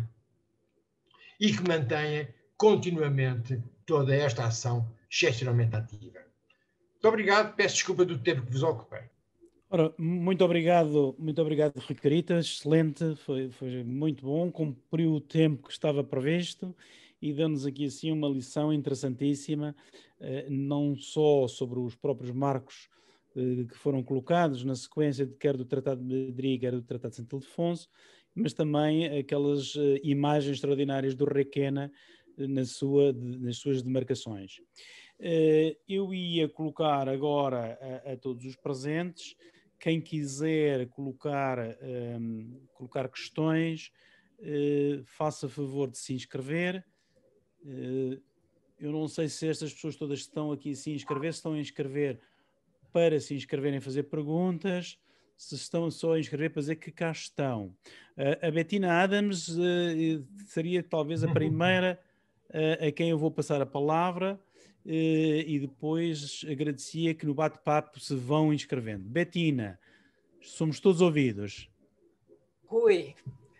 Speaker 1: e que mantém continuamente toda esta ação excepcionalmente ativa. Muito obrigado, peço desculpa do tempo que vos ocupei.
Speaker 2: Ora, muito obrigado, muito obrigado, Rui Caritas, excelente, foi, foi muito bom, cumpriu o tempo que estava previsto e deu-nos aqui assim uma lição interessantíssima, eh, não só sobre os próprios marcos eh, que foram colocados na sequência de quer do Tratado de Madrid, quer do Tratado de Santo Ildefonso, mas também aquelas eh, imagens extraordinárias do Requena eh, na sua, de, nas suas demarcações. Eh, eu ia colocar agora a, a todos os presentes. Quem quiser colocar, um, colocar questões, uh, faça favor de se inscrever. Uh, eu não sei se estas pessoas todas estão aqui a se inscrever, se estão a inscrever para se inscreverem a fazer perguntas, se estão só a inscrever para dizer que cá estão. Uh, a Bettina Adams uh, seria talvez a primeira uh, a quem eu vou passar a palavra. Uh, e depois agradecia que no bate-papo se vão inscrevendo. Bettina, somos todos ouvidos.
Speaker 3: Rui,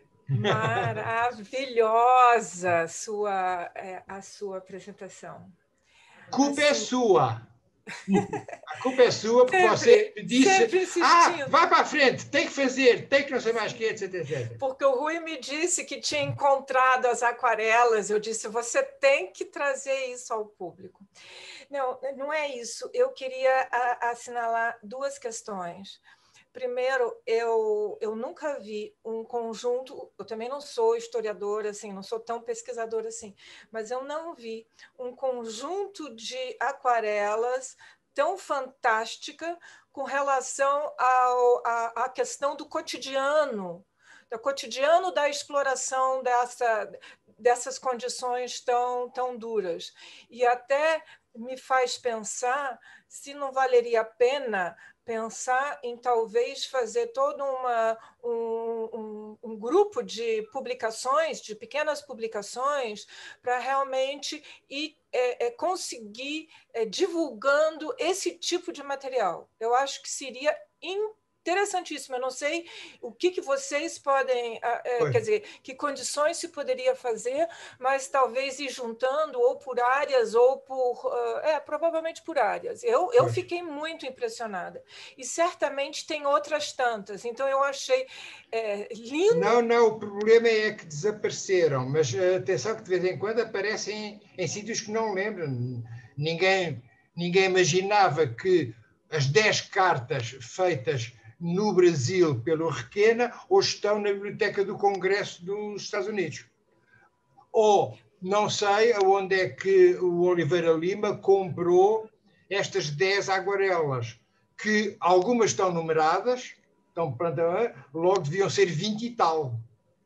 Speaker 3: maravilhosa a sua, é, a sua apresentação.
Speaker 1: Culpa
Speaker 3: assim,
Speaker 1: é sua. A culpa é sua porque
Speaker 3: sempre,
Speaker 1: você disse, ah, vai para a frente, tem que fazer, tem que não sei mais que, etc, etcétera.
Speaker 3: Porque o Rui me disse que tinha encontrado as aquarelas, eu disse, você tem que trazer isso ao público. Não, não é isso, eu queria a, assinalar duas questões. Primeiro, eu, eu nunca vi um conjunto, eu também não sou historiadora, assim, não sou tão pesquisadora assim, mas eu não vi um conjunto de aquarelas tão fantástica com relação ao, à, à questão do cotidiano, do cotidiano da exploração dessa, dessas condições tão, tão duras. E até me faz pensar se não valeria a pena pensar em talvez fazer todo uma, um, um, um grupo de publicações, de pequenas publicações, para realmente ir, é, é, conseguir é, divulgando esse tipo de material. Eu acho que seria interessantíssimo. Eu não sei o que, que vocês podem, é, quer dizer, que condições se poderia fazer, mas talvez ir juntando ou por áreas ou por, é, provavelmente por áreas. Eu, eu fiquei muito impressionada. E certamente tem outras tantas. Então eu achei é, lindo.
Speaker 1: Não, não, o problema é que desapareceram, mas atenção que de vez em quando aparecem em, em sítios que não lembram. Ninguém, ninguém imaginava que as dez cartas feitas no Brasil pelo Requena hoje estão na Biblioteca do Congresso dos Estados Unidos. Ou não sei aonde é que o Oliveira Lima comprou estas dez aguarelas, que algumas estão numeradas, estão, logo deviam ser vinte e tal.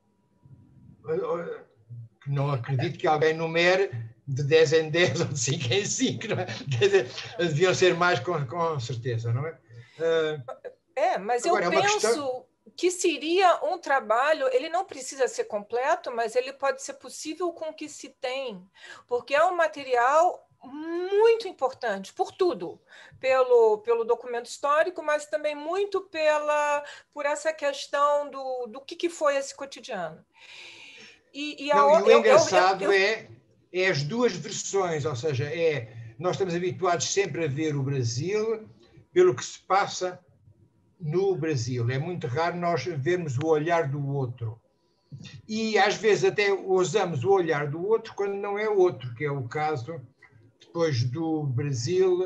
Speaker 1: Não acredito que alguém numere de dez em dez ou de cinco em cinco, não é? Deviam ser mais com, com certeza, não é? Uh,
Speaker 3: É, mas Agora, eu é penso questão... que seria um trabalho, ele não precisa ser completo, mas ele pode ser possível com o que se tem, porque é um material muito importante, por tudo, pelo, pelo documento histórico, mas também muito pela, por essa questão do, do que, que foi esse cotidiano.
Speaker 1: E, e, a, não, e o eu, engraçado eu, eu, eu... É, é as duas versões, ou seja, é nós estamos habituados sempre a ver o Brasil pelo que se passa no Brasil. É muito raro nós vermos o olhar do outro. E às vezes até usamos o olhar do outro quando não é outro, que é o caso depois do Brasil,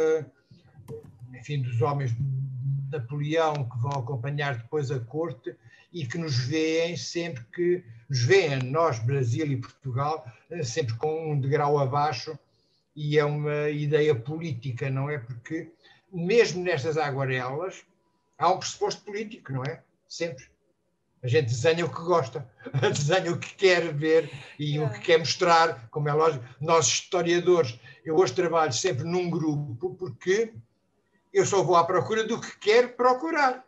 Speaker 1: enfim, dos homens de Napoleão que vão acompanhar depois a corte e que nos veem sempre que nos veem, nós, Brasil e Portugal, sempre com um degrau abaixo, e é uma ideia política, não é? Porque mesmo nestas aguarelas há um pressuposto político, não é? Sempre. A gente desenha o que gosta, desenha o que quer ver e é. o que quer mostrar, como é lógico. Nós, historiadores, eu hoje trabalho sempre num grupo porque eu só vou à procura do que quero procurar.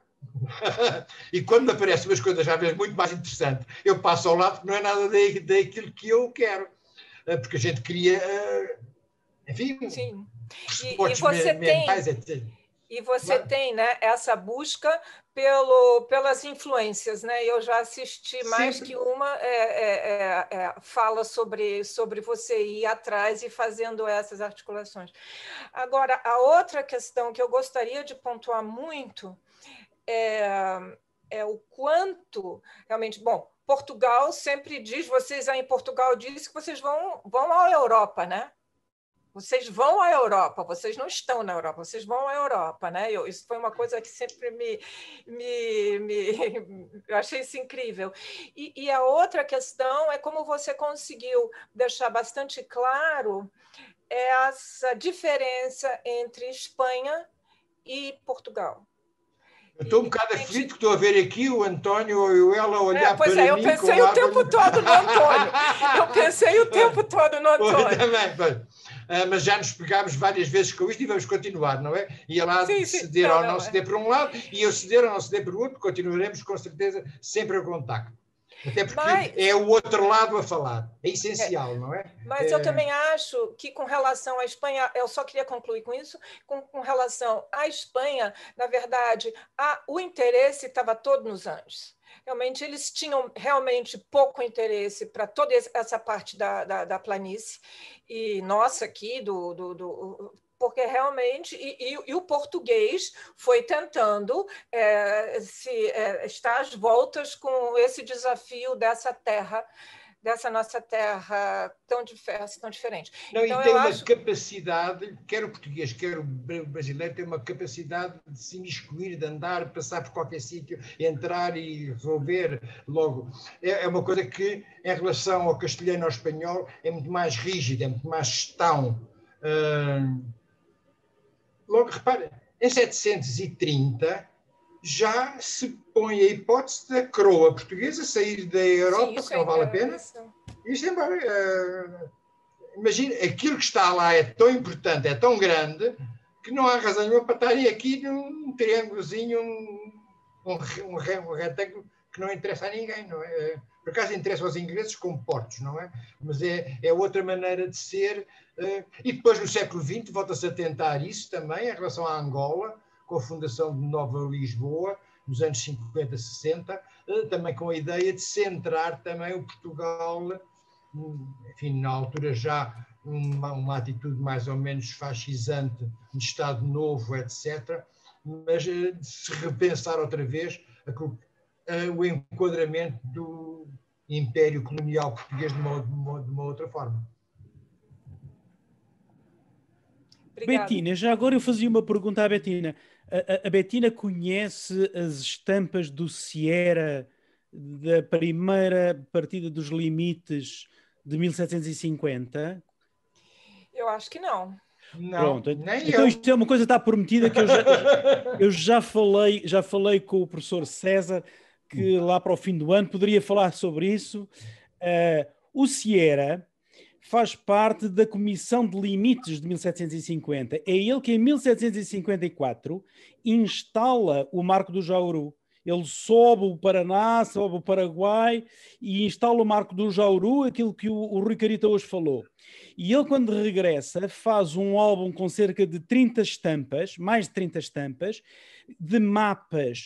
Speaker 1: E quando me aparecem umas coisas já vezes muito mais interessantes, eu passo ao lado porque não é nada daquilo que eu quero. Porque a gente cria, enfim,
Speaker 3: Sim. E, e você mentais, tem... etcétera. E você claro. tem, né, essa busca pelo, pelas influências, né? Eu já assisti mais Sempre. que uma é, é, é, fala sobre, sobre você ir atrás e fazendo essas articulações. Agora, a outra questão que eu gostaria de pontuar muito é, é o quanto realmente, bom, Portugal sempre diz, vocês aí em Portugal dizem que vocês vão, vão à Europa, né? Vocês vão à Europa, vocês não estão na Europa, vocês vão à Europa, né? Eu, isso foi uma coisa que sempre me, me, me eu achei isso incrível. E, e a outra questão é como você conseguiu deixar bastante claro essa diferença entre Espanha e Portugal.
Speaker 1: Eu estou um bocado gente... aflito que estou a ver aqui o António e o ela olhar
Speaker 3: é, pois
Speaker 1: para
Speaker 3: é, eu
Speaker 1: mim.
Speaker 3: Pensei o tempo água... todo no Antônio. Eu pensei o tempo todo no Antônio.
Speaker 1: Eu também, pois. Uh, mas já nos pegámos várias vezes com isto e vamos continuar, não é? E ela sim, sim. ceder não, ou não, não ceder é. por um lado e eu ceder ou não ceder por outro, continuaremos com certeza sempre a contacto. Até porque mas, é o outro lado a falar. É essencial, é, não é?
Speaker 3: Mas
Speaker 1: é...
Speaker 3: eu também acho que com relação à Espanha, eu só queria concluir com isso, com, com relação à Espanha, na verdade, a, o interesse estava todo nos anjos. Realmente, eles tinham realmente pouco interesse para toda essa parte da, da, da planície. E nossa, aqui, do... do, do porque realmente, e, e, e o português foi tentando é, se, é, estar às voltas com esse desafio dessa terra, dessa nossa terra tão diversa, tão diferente.
Speaker 1: Não,
Speaker 3: então,
Speaker 1: e tem uma
Speaker 3: acho...
Speaker 1: capacidade, quer o português, quer o brasileiro, tem uma capacidade de se imiscuir, de andar, passar por qualquer sítio, entrar e resolver logo. É, é uma coisa que, em relação ao castelhano ou ao espanhol, é muito mais rígida, é muito mais gestão. Hum, Logo, repara, em setecentos e trinta já se põe a hipótese da coroa portuguesa sair da Europa, Sim, que não vale a pena. Isto embora. Uh, imagina, aquilo que está lá é tão importante, é tão grande, que não há razão nenhuma para estarem aqui num triângulozinho, um, um, um, um retângulo que não interessa a ninguém, não é? Por acaso interessa aos ingleses como portos, não é? Mas é, é outra maneira de ser. Uh, e depois, no século vinte, volta-se a tentar isso também, em relação à Angola, com a fundação de Nova Lisboa, nos anos cinquenta, sessenta, uh, também com a ideia de centrar também o Portugal, um, enfim, na altura já uma, uma atitude mais ou menos fascisante, de Estado Novo, etcétera, mas uh, de se repensar outra vez a, a, o enquadramento do Império Colonial Português de uma, de uma, de uma outra forma.
Speaker 2: Obrigada. Betina, já agora eu fazia uma pergunta à Betina. A, a, a Betina conhece as estampas do Sierra da primeira partida dos limites de mil setecentos e cinquenta?
Speaker 3: Eu acho que não.
Speaker 1: Não,
Speaker 2: Pronto.
Speaker 1: nem
Speaker 2: Então
Speaker 1: eu.
Speaker 2: isto é uma coisa que está prometida que eu já, eu já, falei, já falei com o professor César que lá para o fim do ano poderia falar sobre isso. Uh, o Sierra faz parte da Comissão de Limites de mil setecentos e cinquenta. É ele que, em mil setecentos e cinquenta e quatro, instala o Marco do Jauru. Ele sobe o Paraná, sobe o Paraguai e instala o Marco do Jauru, aquilo que o, o Rui Carita hoje falou. E ele, quando regressa, faz um álbum com cerca de trinta estampas, mais de trinta estampas, de mapas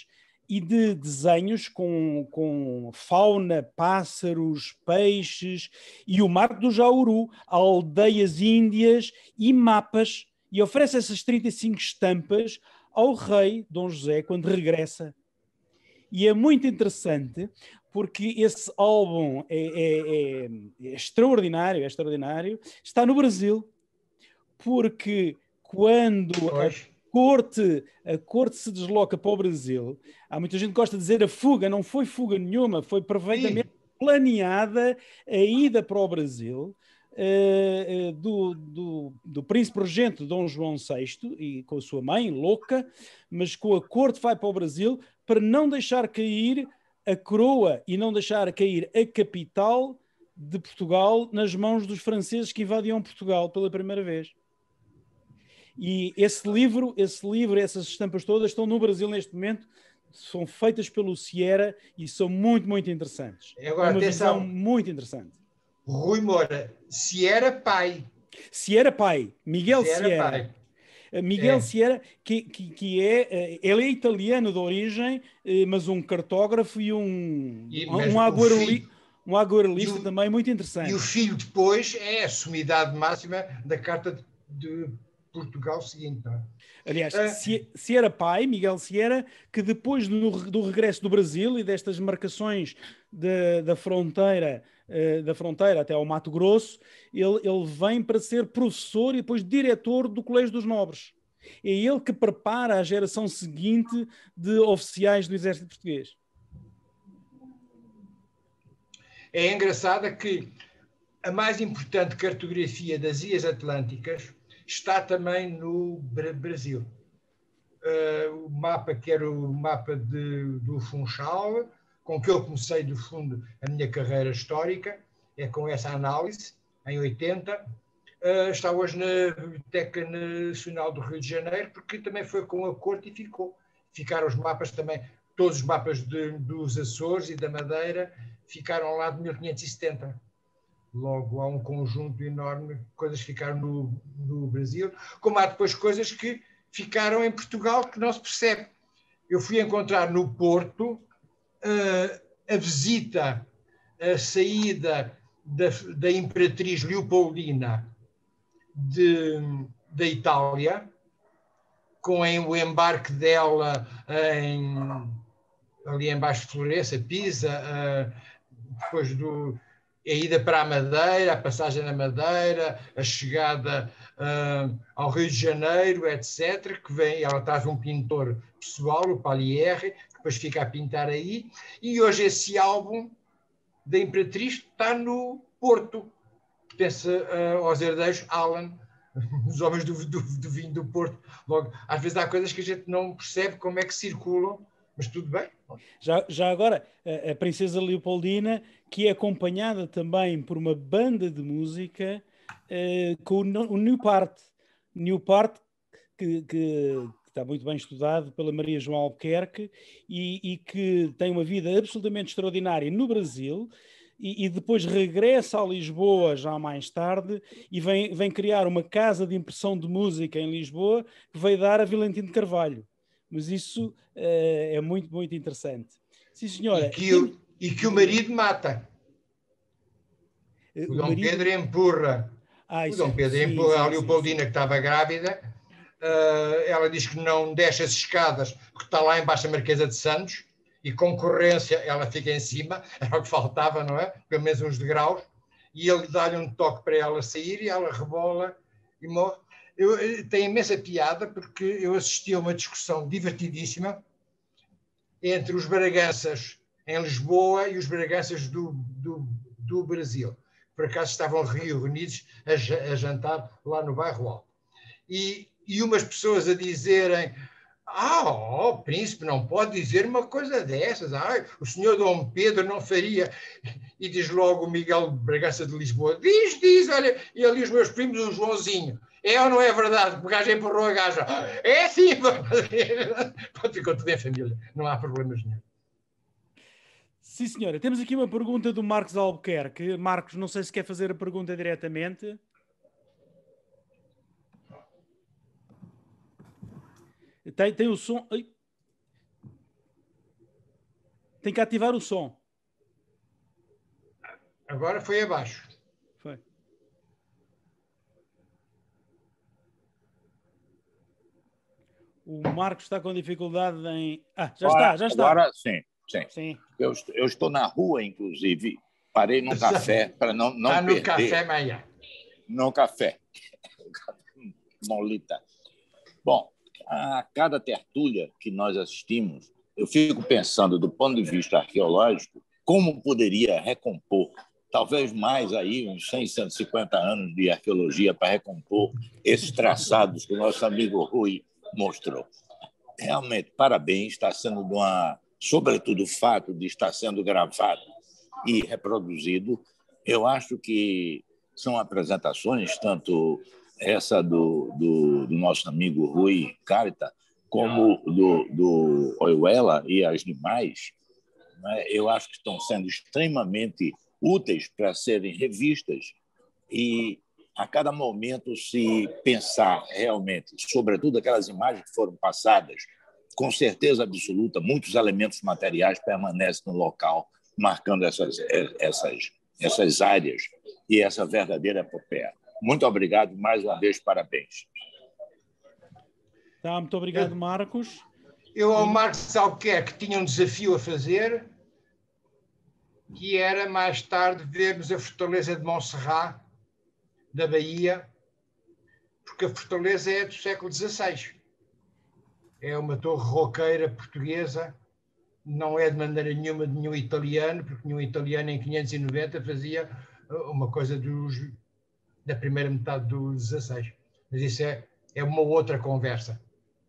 Speaker 2: e de desenhos com, com fauna, pássaros, peixes e o Marco do Jauru, aldeias índias e mapas, e oferece essas trinta e cinco estampas ao rei Dom José quando regressa. E é muito interessante porque esse álbum é, é, é, é extraordinário, é extraordinário, está no Brasil, porque quando a corte, a corte se desloca para o Brasil, há muita gente que gosta de dizer a fuga, não foi fuga nenhuma, foi perfeitamente Sim. planeada a ida para o Brasil uh, uh, do, do, do príncipe regente Dom João sexto, e com a sua mãe, louca, mas com a corte vai para o Brasil para não deixar cair a coroa e não deixar cair a capital de Portugal nas mãos dos franceses que invadiam Portugal pela primeira vez. E esse livro, esse livro, essas estampas todas estão no Brasil neste momento, são feitas pelo Sierra e são muito, muito interessantes.
Speaker 1: Agora,
Speaker 2: é uma
Speaker 1: atenção,
Speaker 2: visão muito interessante.
Speaker 1: Rui Moura, Sierra pai.
Speaker 2: Sierra pai, Miguel
Speaker 1: Sierra.
Speaker 2: Sierra.
Speaker 1: Pai.
Speaker 2: Miguel
Speaker 1: é.
Speaker 2: Sierra, que, que, que é, ele é italiano de origem, mas um cartógrafo e um,
Speaker 1: e,
Speaker 2: um, aguareli, um aguarelista
Speaker 1: o,
Speaker 2: também muito interessante.
Speaker 1: E o filho depois é a sumidade máxima da Carta de Portugal seguinte. Não é?
Speaker 2: Aliás, uh, Sierra pai, Miguel Sierra, que depois do, do regresso do Brasil e destas marcações de, da fronteira uh, da fronteira até ao Mato Grosso, ele, ele vem para ser professor e depois diretor do Colégio dos Nobres. É ele que prepara a geração seguinte de oficiais do Exército Português.
Speaker 1: É engraçado que a mais importante cartografia das Ilhas Atlânticas está também no Brasil. Uh, o mapa que era o mapa de, do Funchal, com que eu comecei, do fundo, a minha carreira histórica, é com essa análise, em oitenta. Uh, está hoje na Biblioteca Nacional do Rio de Janeiro, porque também foi com a corte e ficou. Ficaram os mapas também, todos os mapas de, dos Açores e da Madeira, ficaram lá de mil quinhentos e setenta. Logo, há um conjunto enorme de coisas que ficaram no, no Brasil, como há depois coisas que ficaram em Portugal que não se percebe. Eu fui encontrar no Porto uh, a visita, a saída da, da Imperatriz Leopoldina de, da Itália, com o embarque dela em, ali embaixo de Florença, Pisa, uh, depois do... a ida para a Madeira, a passagem na Madeira, a chegada uh, ao Rio de Janeiro, etcétera, que vem, ela traz um pintor pessoal, o Palierre, que depois fica a pintar aí, e hoje esse álbum da Imperatriz está no Porto, pertence uh, aos herdeiros Allan, os homens do, do, do vinho do Porto. Logo, às vezes há coisas que a gente não percebe como é que circulam, mas tudo bem.
Speaker 2: Já, já agora, a, a Princesa Leopoldina, que é acompanhada também por uma banda de música uh, com o, o Newpart. Newpart, que, que, que está muito bem estudado pela Maria João Albuquerque e, e que tem uma vida absolutamente extraordinária no Brasil e, e depois regressa a Lisboa já mais tarde e vem, vem criar uma casa de impressão de música em Lisboa que veio dar a Valentim de Carvalho. Mas isso uh, é muito, muito interessante. Sim, senhora.
Speaker 1: E que o, e que o marido mata. O, o Dom marido... Pedro empurra. Ah, o Dom Pedro sim, empurra sim, a Leopoldina, sim, sim. que estava grávida. Uh, ela diz que não desce as escadas, porque está lá embaixo a Marquesa de Santos, e concorrência, ela fica em cima, era o que faltava, não é? Pelo menos uns degraus. E ele dá-lhe um toque para ela sair, e ela rebola e morre. Eu, eu, tem imensa piada, porque eu assisti a uma discussão divertidíssima entre os Braganças em Lisboa e os Braganças do, do, do Brasil. Por acaso estavam reunidos a, a jantar lá no Bairro Alto. E, e umas pessoas a dizerem: ah, ó, oh, príncipe, não pode dizer uma coisa dessas. Ah, o senhor Dom Pedro não faria. E diz logo o Miguel Bragança de Lisboa: diz, diz, olha, e ali os meus primos, o Joãozinho. É ou não é verdade? O gajo empurrou a gaja. É sim. Pode ficar tudo em família. Não há problemas nenhum.
Speaker 2: Sim, senhora. Temos aqui uma pergunta do Marcos Albuquerque. Marcos, não sei se quer fazer a pergunta diretamente. Tem, tem o som... Ai. Tem que ativar o som.
Speaker 1: Agora foi abaixo.
Speaker 2: Foi. O Marcos está com dificuldade em... Ah, já
Speaker 4: agora,
Speaker 2: está, já está.
Speaker 4: Agora sim, sim.
Speaker 2: Sim.
Speaker 4: Eu, eu estou na rua, inclusive, parei num café para não, não
Speaker 1: Está no
Speaker 4: perder.
Speaker 1: café amanhã.
Speaker 4: No café. Molita. Bom, a cada tertúlia que nós assistimos, eu fico pensando, do ponto de vista arqueológico, como poderia recompor, talvez mais aí, uns cem, cento e cinquenta anos de arqueologia para recompor esses traçados que o nosso amigo Rui mostrou. Realmente, parabéns, está sendo de uma... Sobretudo o fato de estar sendo gravado e reproduzido, eu acho que são apresentações, tanto essa do, do, do nosso amigo Rui Carita, como do, do Oyuela e as demais, né? Eu acho que estão sendo extremamente úteis para serem revistas e, a cada momento, se pensar realmente, sobretudo aquelas imagens que foram passadas, com certeza absoluta, muitos elementos materiais permanecem no local, marcando essas, essas, essas áreas e essa verdadeira epopeia. Muito obrigado, mais uma vez, parabéns.
Speaker 2: Tá, muito obrigado, Marcos.
Speaker 1: Eu ao Marcos Albuquerque tinha um desafio a fazer, que era mais tarde vermos a Fortaleza de Monserrat, da Bahia, porque a Fortaleza é do século dezasseis. É uma torre roqueira portuguesa, não é de maneira nenhuma de nenhum italiano, porque nenhum italiano em quinhentos e noventa fazia uma coisa dos, da primeira metade do dezasseis. Mas isso é, é uma outra conversa.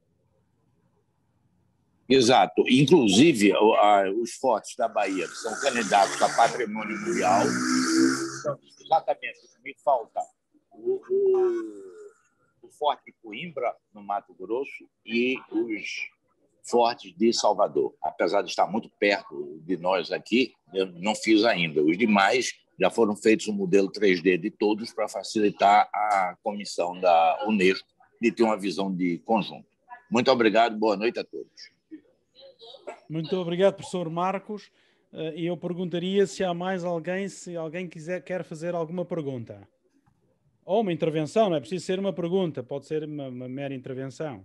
Speaker 4: Exato. Inclusive, os fortes da Bahia, que são candidatos a patrimônio mundial, são exatamente o que me falta. O, o, o Forte de Coimbra, no Mato Grosso, e os fortes de Salvador. Apesar de estar muito perto de nós aqui, eu não fiz ainda. Os demais já foram feitos um modelo três D de todos para facilitar a comissão da Unesco de ter uma visão de conjunto. Muito obrigado, boa noite a todos.
Speaker 2: Muito obrigado, professor Marcos. E eu perguntaria se há mais alguém, se alguém quiser, quer fazer alguma pergunta. Ou uma intervenção, não é preciso ser uma pergunta, pode ser uma, uma mera intervenção.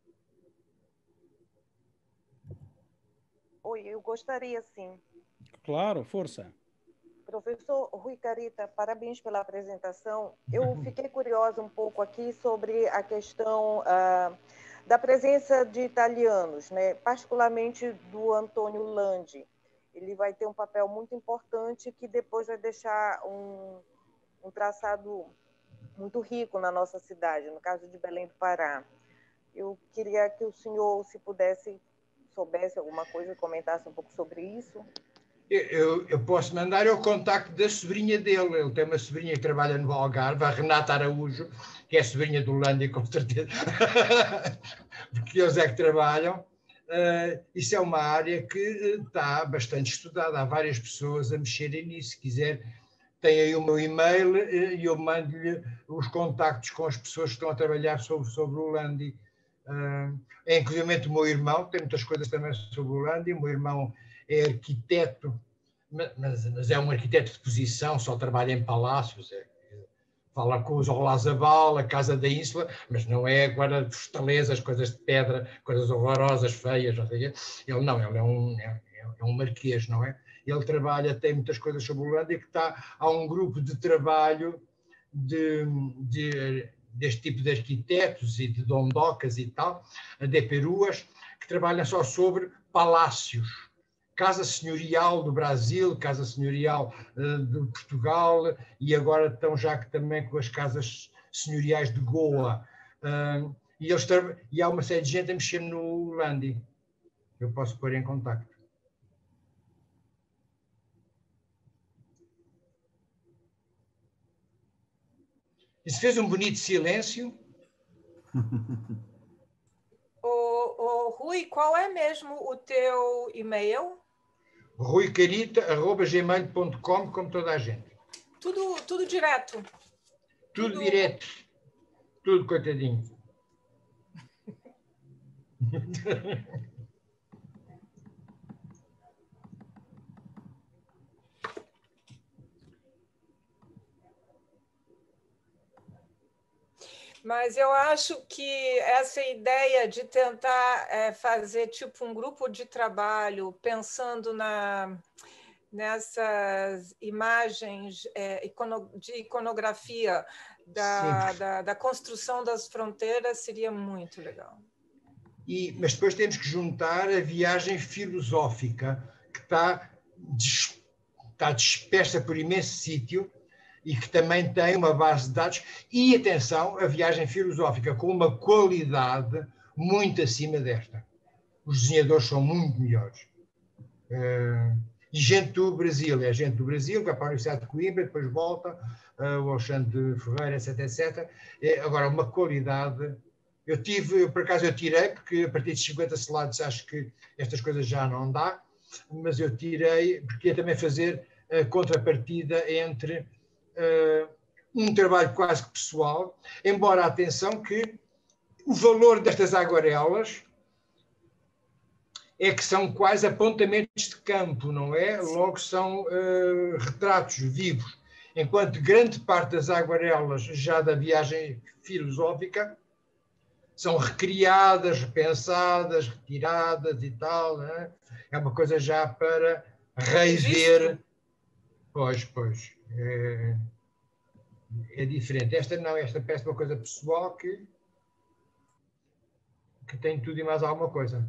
Speaker 5: Oi, eu gostaria sim.
Speaker 2: Claro, força.
Speaker 5: Professor Rui Carita, parabéns pela apresentação. Eu fiquei curiosa um pouco aqui sobre a questão ah, da presença de italianos, né? Particularmente do Antônio Landi. Ele vai ter um papel muito importante que depois vai deixar um, um traçado muito rico na nossa cidade, no caso de Belém do Pará. Eu queria que o senhor, se pudesse, soubesse alguma coisa, comentasse um pouco sobre isso.
Speaker 1: Eu, eu posso mandar o contacto da sobrinha dele. Ele tem uma sobrinha que trabalha no Algarve, a Renata Araújo, que é sobrinha do Landi, com certeza, porque eles é que trabalham. Uh, isso é uma área que está bastante estudada. Há várias pessoas a mexerem nisso. Se quiser, tem aí o meu e-mail e eu mando-lhe os contactos com as pessoas que estão a trabalhar sobre, sobre o Landi. Uh, é inclusive o meu irmão, tem muitas coisas também sobre o Landi. O meu irmão é arquiteto, mas, mas é um arquiteto de posição, só trabalha em palácios, é, fala com os Olazabal, a Casa da Ínsula, mas não é agora fortalezas, coisas de pedra, coisas horrorosas, feias, não sei o quê. Ele não, ele é um, é, é um marquês, não é? Ele trabalha, tem muitas coisas sobre o Landi, que está, há um grupo de trabalho de, de, deste tipo de arquitetos e de dondocas e tal, de peruas, que trabalham só sobre palácios. Casa Senhorial do Brasil, Casa Senhorial uh, de Portugal, e agora estão já que também com as Casas Senhoriais de Goa. Uh, e, eles e há uma série de gente a mexer no Landi. Eu posso pôr em contacto. Isso fez um bonito silêncio.
Speaker 3: Ô, ô, Rui, qual é mesmo o teu e-mail?
Speaker 1: rui carita arroba gmail ponto com, como toda a gente.
Speaker 3: Tudo, tudo direto?
Speaker 1: Tudo, tudo direto. Tudo coitadinho.
Speaker 3: Mas eu acho que essa ideia de tentar é, fazer tipo um grupo de trabalho pensando na, nessas imagens é, icono, de iconografia da, da, da construção das fronteiras seria muito legal.
Speaker 1: E, mas depois temos que juntar a viagem filosófica, que está, está dispersa por imenso sítio e que também tem uma base de dados. E, atenção, a viagem filosófica com uma qualidade muito acima desta. Os desenhadores são muito melhores. Uh, e gente do Brasil, é gente do Brasil, vai para a Universidade de Coimbra, depois volta, uh, o Alexandre Ferreira, etc, etcétera. É, agora, uma qualidade... Eu tive, eu, por acaso eu tirei, porque a partir de cinquenta slides acho que estas coisas já não dá, mas eu tirei, porque ia também fazer a contrapartida entre uh, um trabalho quase que pessoal, embora, atenção, que o valor destas aguarelas é que são quase apontamentos de campo, não é? Logo são uh, retratos vivos, enquanto grande parte das aguarelas já da viagem filosófica são recriadas, repensadas, retiradas e tal, não é? É uma coisa já para rever. Pois, pois. É, é diferente. Esta não, esta parece uma coisa pessoal que, que tem tudo e mais alguma coisa.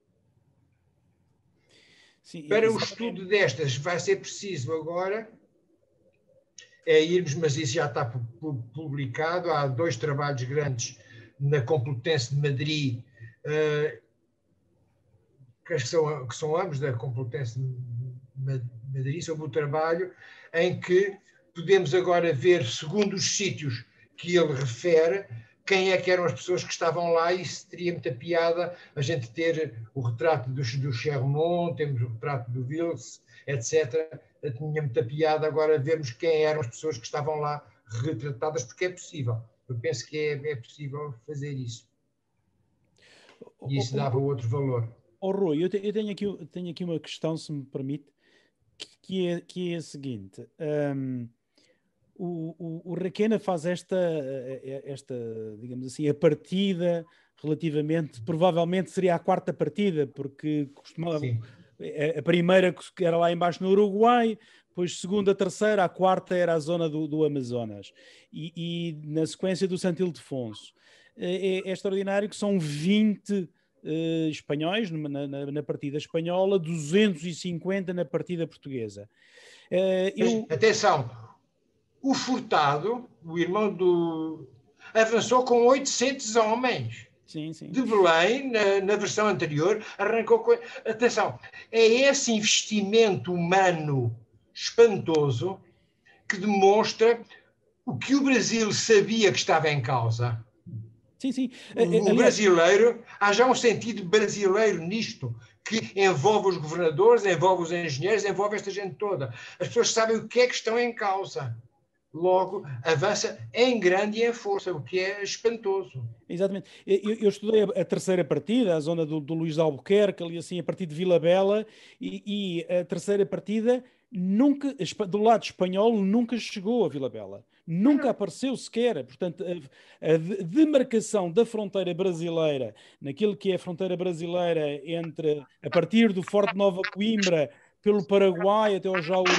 Speaker 1: Sim, para o estudo destas vai ser preciso agora é irmos, mas isso já está publicado, há dois trabalhos grandes na Complutense de Madrid, uh, que, são, que são ambos da Complutense de Madrid, sobre o trabalho, em que podemos agora ver, segundo os sítios que ele refere, quem é que eram as pessoas que estavam lá, e isso teria muita piada a gente ter o retrato do, do Chermont, temos o retrato do Vils, etcétera. Tinha muita piada agora vermos quem eram as pessoas que estavam lá retratadas, porque é possível. Eu penso que é, é possível fazer isso. E isso dava outro valor.
Speaker 2: Oh, Rui, eu, te, eu tenho, aqui, tenho aqui uma questão, se me permite, que é, que é a seguinte. Um, o, o, o Requena faz esta, esta, digamos assim, a partida relativamente, provavelmente seria a quarta partida, porque costumava, a, a primeira que era lá embaixo no Uruguai, depois segunda, terceira, a quarta era a zona do, do Amazonas. E, e na sequência do Santo Ildefonso. É, é extraordinário que são vinte uh, espanhóis na, na, na partida espanhola, duzentos e cinquenta na partida portuguesa. Uh, eu...
Speaker 1: Atenção, o Furtado, o irmão do... avançou com oitocentos homens.
Speaker 2: Sim, sim.
Speaker 1: De Belém, na, na versão anterior, arrancou com... Atenção, é esse investimento humano espantoso que demonstra o que o Brasil sabia que estava em causa.
Speaker 2: Sim, sim.
Speaker 1: O, o brasileiro, há já um sentido brasileiro nisto, que envolve os governadores, envolve os engenheiros, envolve esta gente toda. As pessoas sabem o que é que estão em causa. Logo, avança em grande e em força, o que é espantoso.
Speaker 2: Exatamente. Eu, eu estudei a, a terceira partida, a zona do, do Luís de Albuquerque, ali assim, a partir de Vila Bela, e, e a terceira partida, nunca, do lado espanhol, nunca chegou a Vila Bela. Nunca apareceu sequer. Portanto, a, a demarcação da fronteira brasileira, naquilo que é a fronteira brasileira entre, a partir do Forte Nova Coimbra, pelo Paraguai até ao Jauru,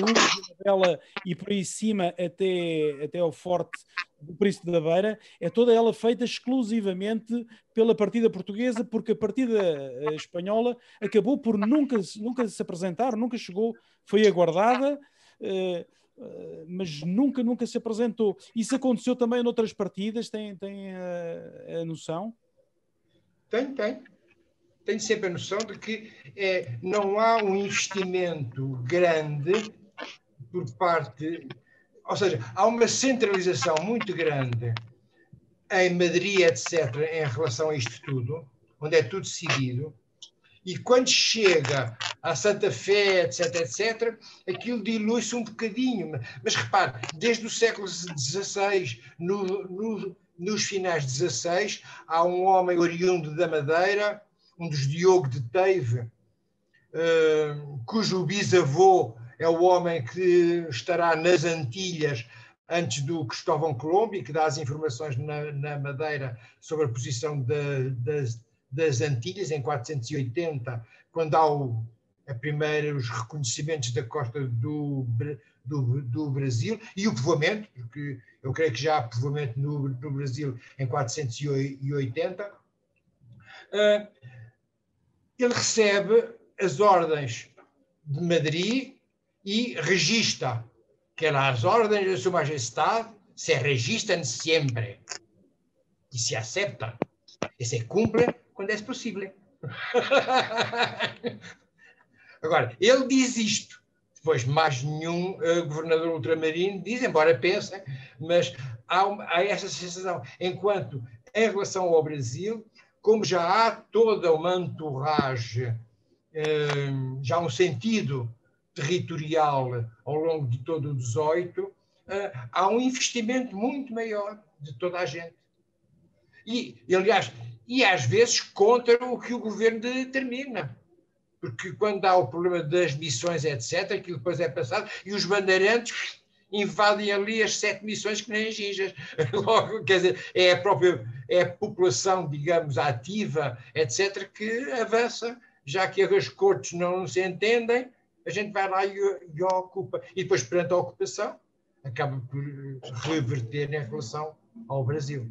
Speaker 2: e por aí cima até, até ao Forte do Príncipe da Beira, é toda ela feita exclusivamente pela partida portuguesa, porque a partida espanhola acabou por nunca, nunca se apresentar, nunca chegou, foi aguardada, eh, mas nunca, nunca se apresentou. Isso aconteceu também noutras partidas, tem, tem a, a noção?
Speaker 1: Tem, tem. Tenho sempre a noção de que é, não há um investimento grande por parte... Ou seja, há uma centralização muito grande em Madrid, etcétera, em relação a isto tudo, onde é tudo seguido, e quando chega a Santa Fé, etcétera, etcétera, aquilo dilui-se um bocadinho. Mas repare, desde o século dezasseis, no, no, nos finais de dezasseis, há um homem oriundo da Madeira, um dos Diogo de Teive, uh, cujo bisavô é o homem que estará nas Antilhas antes do Cristóvão Colombo, e que dá as informações na, na Madeira sobre a posição de, das, das Antilhas, em quatrocentos e oitenta, quando há o, a primeira, os reconhecimentos da costa do, do, do Brasil, e o povoamento, porque eu creio que já há povoamento no, no Brasil em quatrocentos e oitenta, uh, ele recebe as ordens de Madrid e registra que las órdenes de Su Majestad se registran siempre y se aceptan y se cumplen quando é possível. Agora, ele diz isto, depois mais nenhum uh, governador ultramarino diz, embora pensem, mas há, uma, há essa sensação, enquanto em relação ao Brasil, como já há toda uma entourage, uh, já um sentido territorial ao longo de todo o dezoito, uh, há um investimento muito maior de toda a gente. E, e, aliás, e às vezes contra o que o governo determina. Porque quando há o problema das missões, etcétera, aquilo depois é passado, e os bandeirantes invadem ali as sete missões que nem gijas. Logo, quer dizer, é a própria é a população, digamos, ativa, etcétera, que avança, já que as cortes não se entendem, a gente vai lá e, e ocupa. E depois, perante a ocupação, acaba por reverter em relação ao Brasil.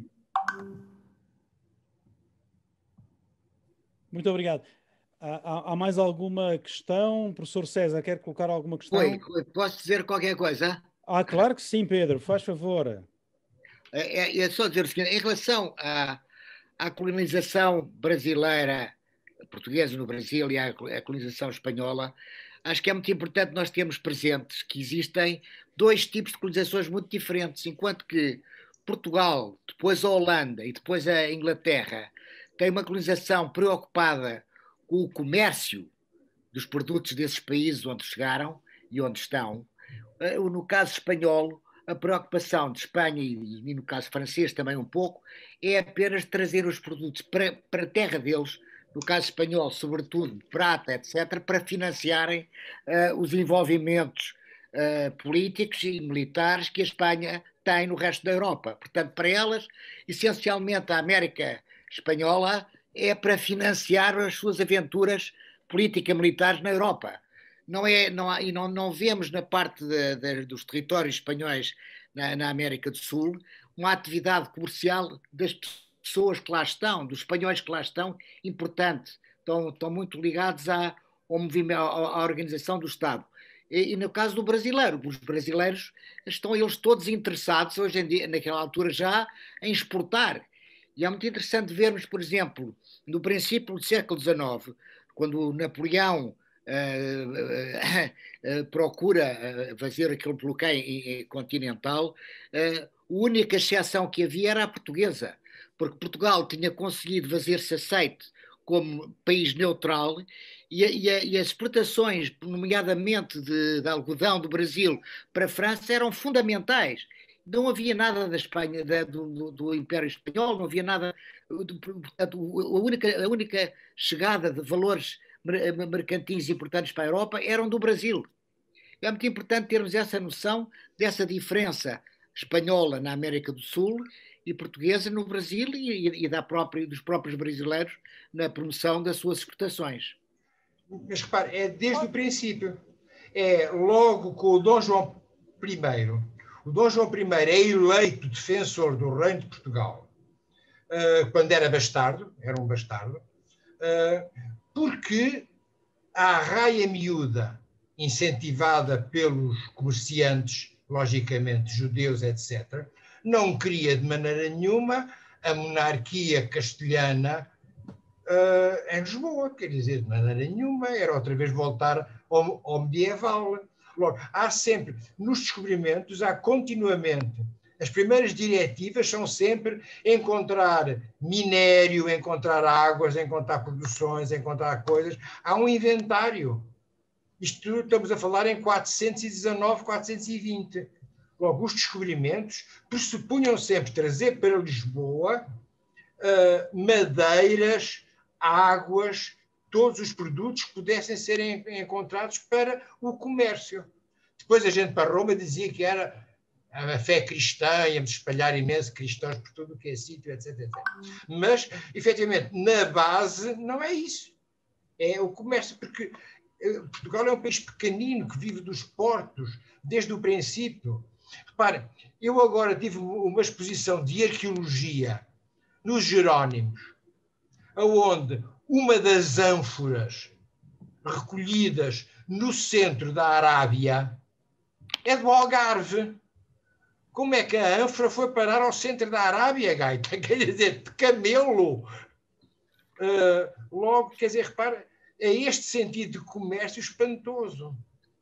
Speaker 2: Muito obrigado. Há, há mais alguma questão? Professor César, quer colocar alguma questão?
Speaker 6: Oi, posso dizer qualquer coisa?
Speaker 2: Ah, claro que sim, Pedro, faz favor.
Speaker 6: É, é, é só dizer o seguinte, em relação à, à colonização brasileira, portuguesa no Brasil, e à, à colonização espanhola, acho que é muito importante nós termos presentes que existem dois tipos de colonizações muito diferentes, enquanto que Portugal, depois a Holanda e depois a Inglaterra têm uma colonização preocupada com o comércio dos produtos desses países onde chegaram e onde estão. No caso espanhol, a preocupação de Espanha e, e no caso francês também um pouco, é apenas trazer os produtos para, para a terra deles, no caso espanhol, sobretudo prata, etcétera, para financiarem uh, os envolvimentos uh, políticos e militares que a Espanha tem no resto da Europa. Portanto, para elas, essencialmente a América espanhola é para financiar as suas aventuras político-militares na Europa. Não é, não há, e não, não vemos na parte de, de, dos territórios espanhóis na, na América do Sul uma atividade comercial das pessoas que lá estão, dos espanhóis que lá estão, importante. Estão, estão muito ligados à, ao movimento, à, à organização do Estado. E, e no caso do brasileiro, os brasileiros estão eles todos interessados, hoje em dia, naquela altura já, em exportar. E é muito interessante vermos, por exemplo, no princípio do século dezenove, quando Napoleão uh, uh, uh, procura uh, fazer aquele bloqueio continental, uh, a única exceção que havia era a portuguesa, porque Portugal tinha conseguido fazer-se aceite como país neutral e, a, e, a, e as exportações, nomeadamente de, de algodão do Brasil para a França, eram fundamentais. Não havia nada da Espanha, da, do, do Império Espanhol, não havia nada. A única, a única chegada de valores mercantis importantes para a Europa eram do Brasil. É muito importante termos essa noção dessa diferença espanhola na América do Sul e portuguesa no Brasil e, e da própria, dos próprios brasileiros na promoção das suas exportações.
Speaker 1: Mas repare, é desde o princípio. É logo com o Dom João primeiro. O Dom João primeiro é eleito defensor do Reino de Portugal, uh, quando era bastardo, era um bastardo, uh, porque a arraia miúda, incentivada pelos comerciantes, logicamente judeus, etcétera, não queria de maneira nenhuma a monarquia castelhana uh, em Lisboa, quer dizer, de maneira nenhuma, era outra vez voltar ao, ao medieval. Logo, há sempre, nos descobrimentos, há continuamente, as primeiras diretivas são sempre encontrar minério, encontrar águas, encontrar produções, encontrar coisas. Há um inventário. Isto estamos a falar em quatrocentos e dezanove, quatrocentos e vinte. Logo, os descobrimentos pressupunham sempre trazer para Lisboa uh, madeiras, águas, todos os produtos que pudessem ser encontrados para o comércio. Depois a gente para Roma dizia que era a fé cristã, íamos espalhar imenso cristãos por tudo o que é sítio, etc, etcétera. Mas, efetivamente, na base, não é isso. É o comércio, porque Portugal é um país pequenino que vive dos portos desde o princípio. Reparem, eu agora tive uma exposição de arqueologia nos Jerónimos, onde uma das ânforas recolhidas no centro da Arábia é do Algarve. Como é que a ânfora foi parar ao centro da Arábia, gaita? Quer dizer, de camelo. Uh, logo, quer dizer, repara, é este sentido de comércio espantoso.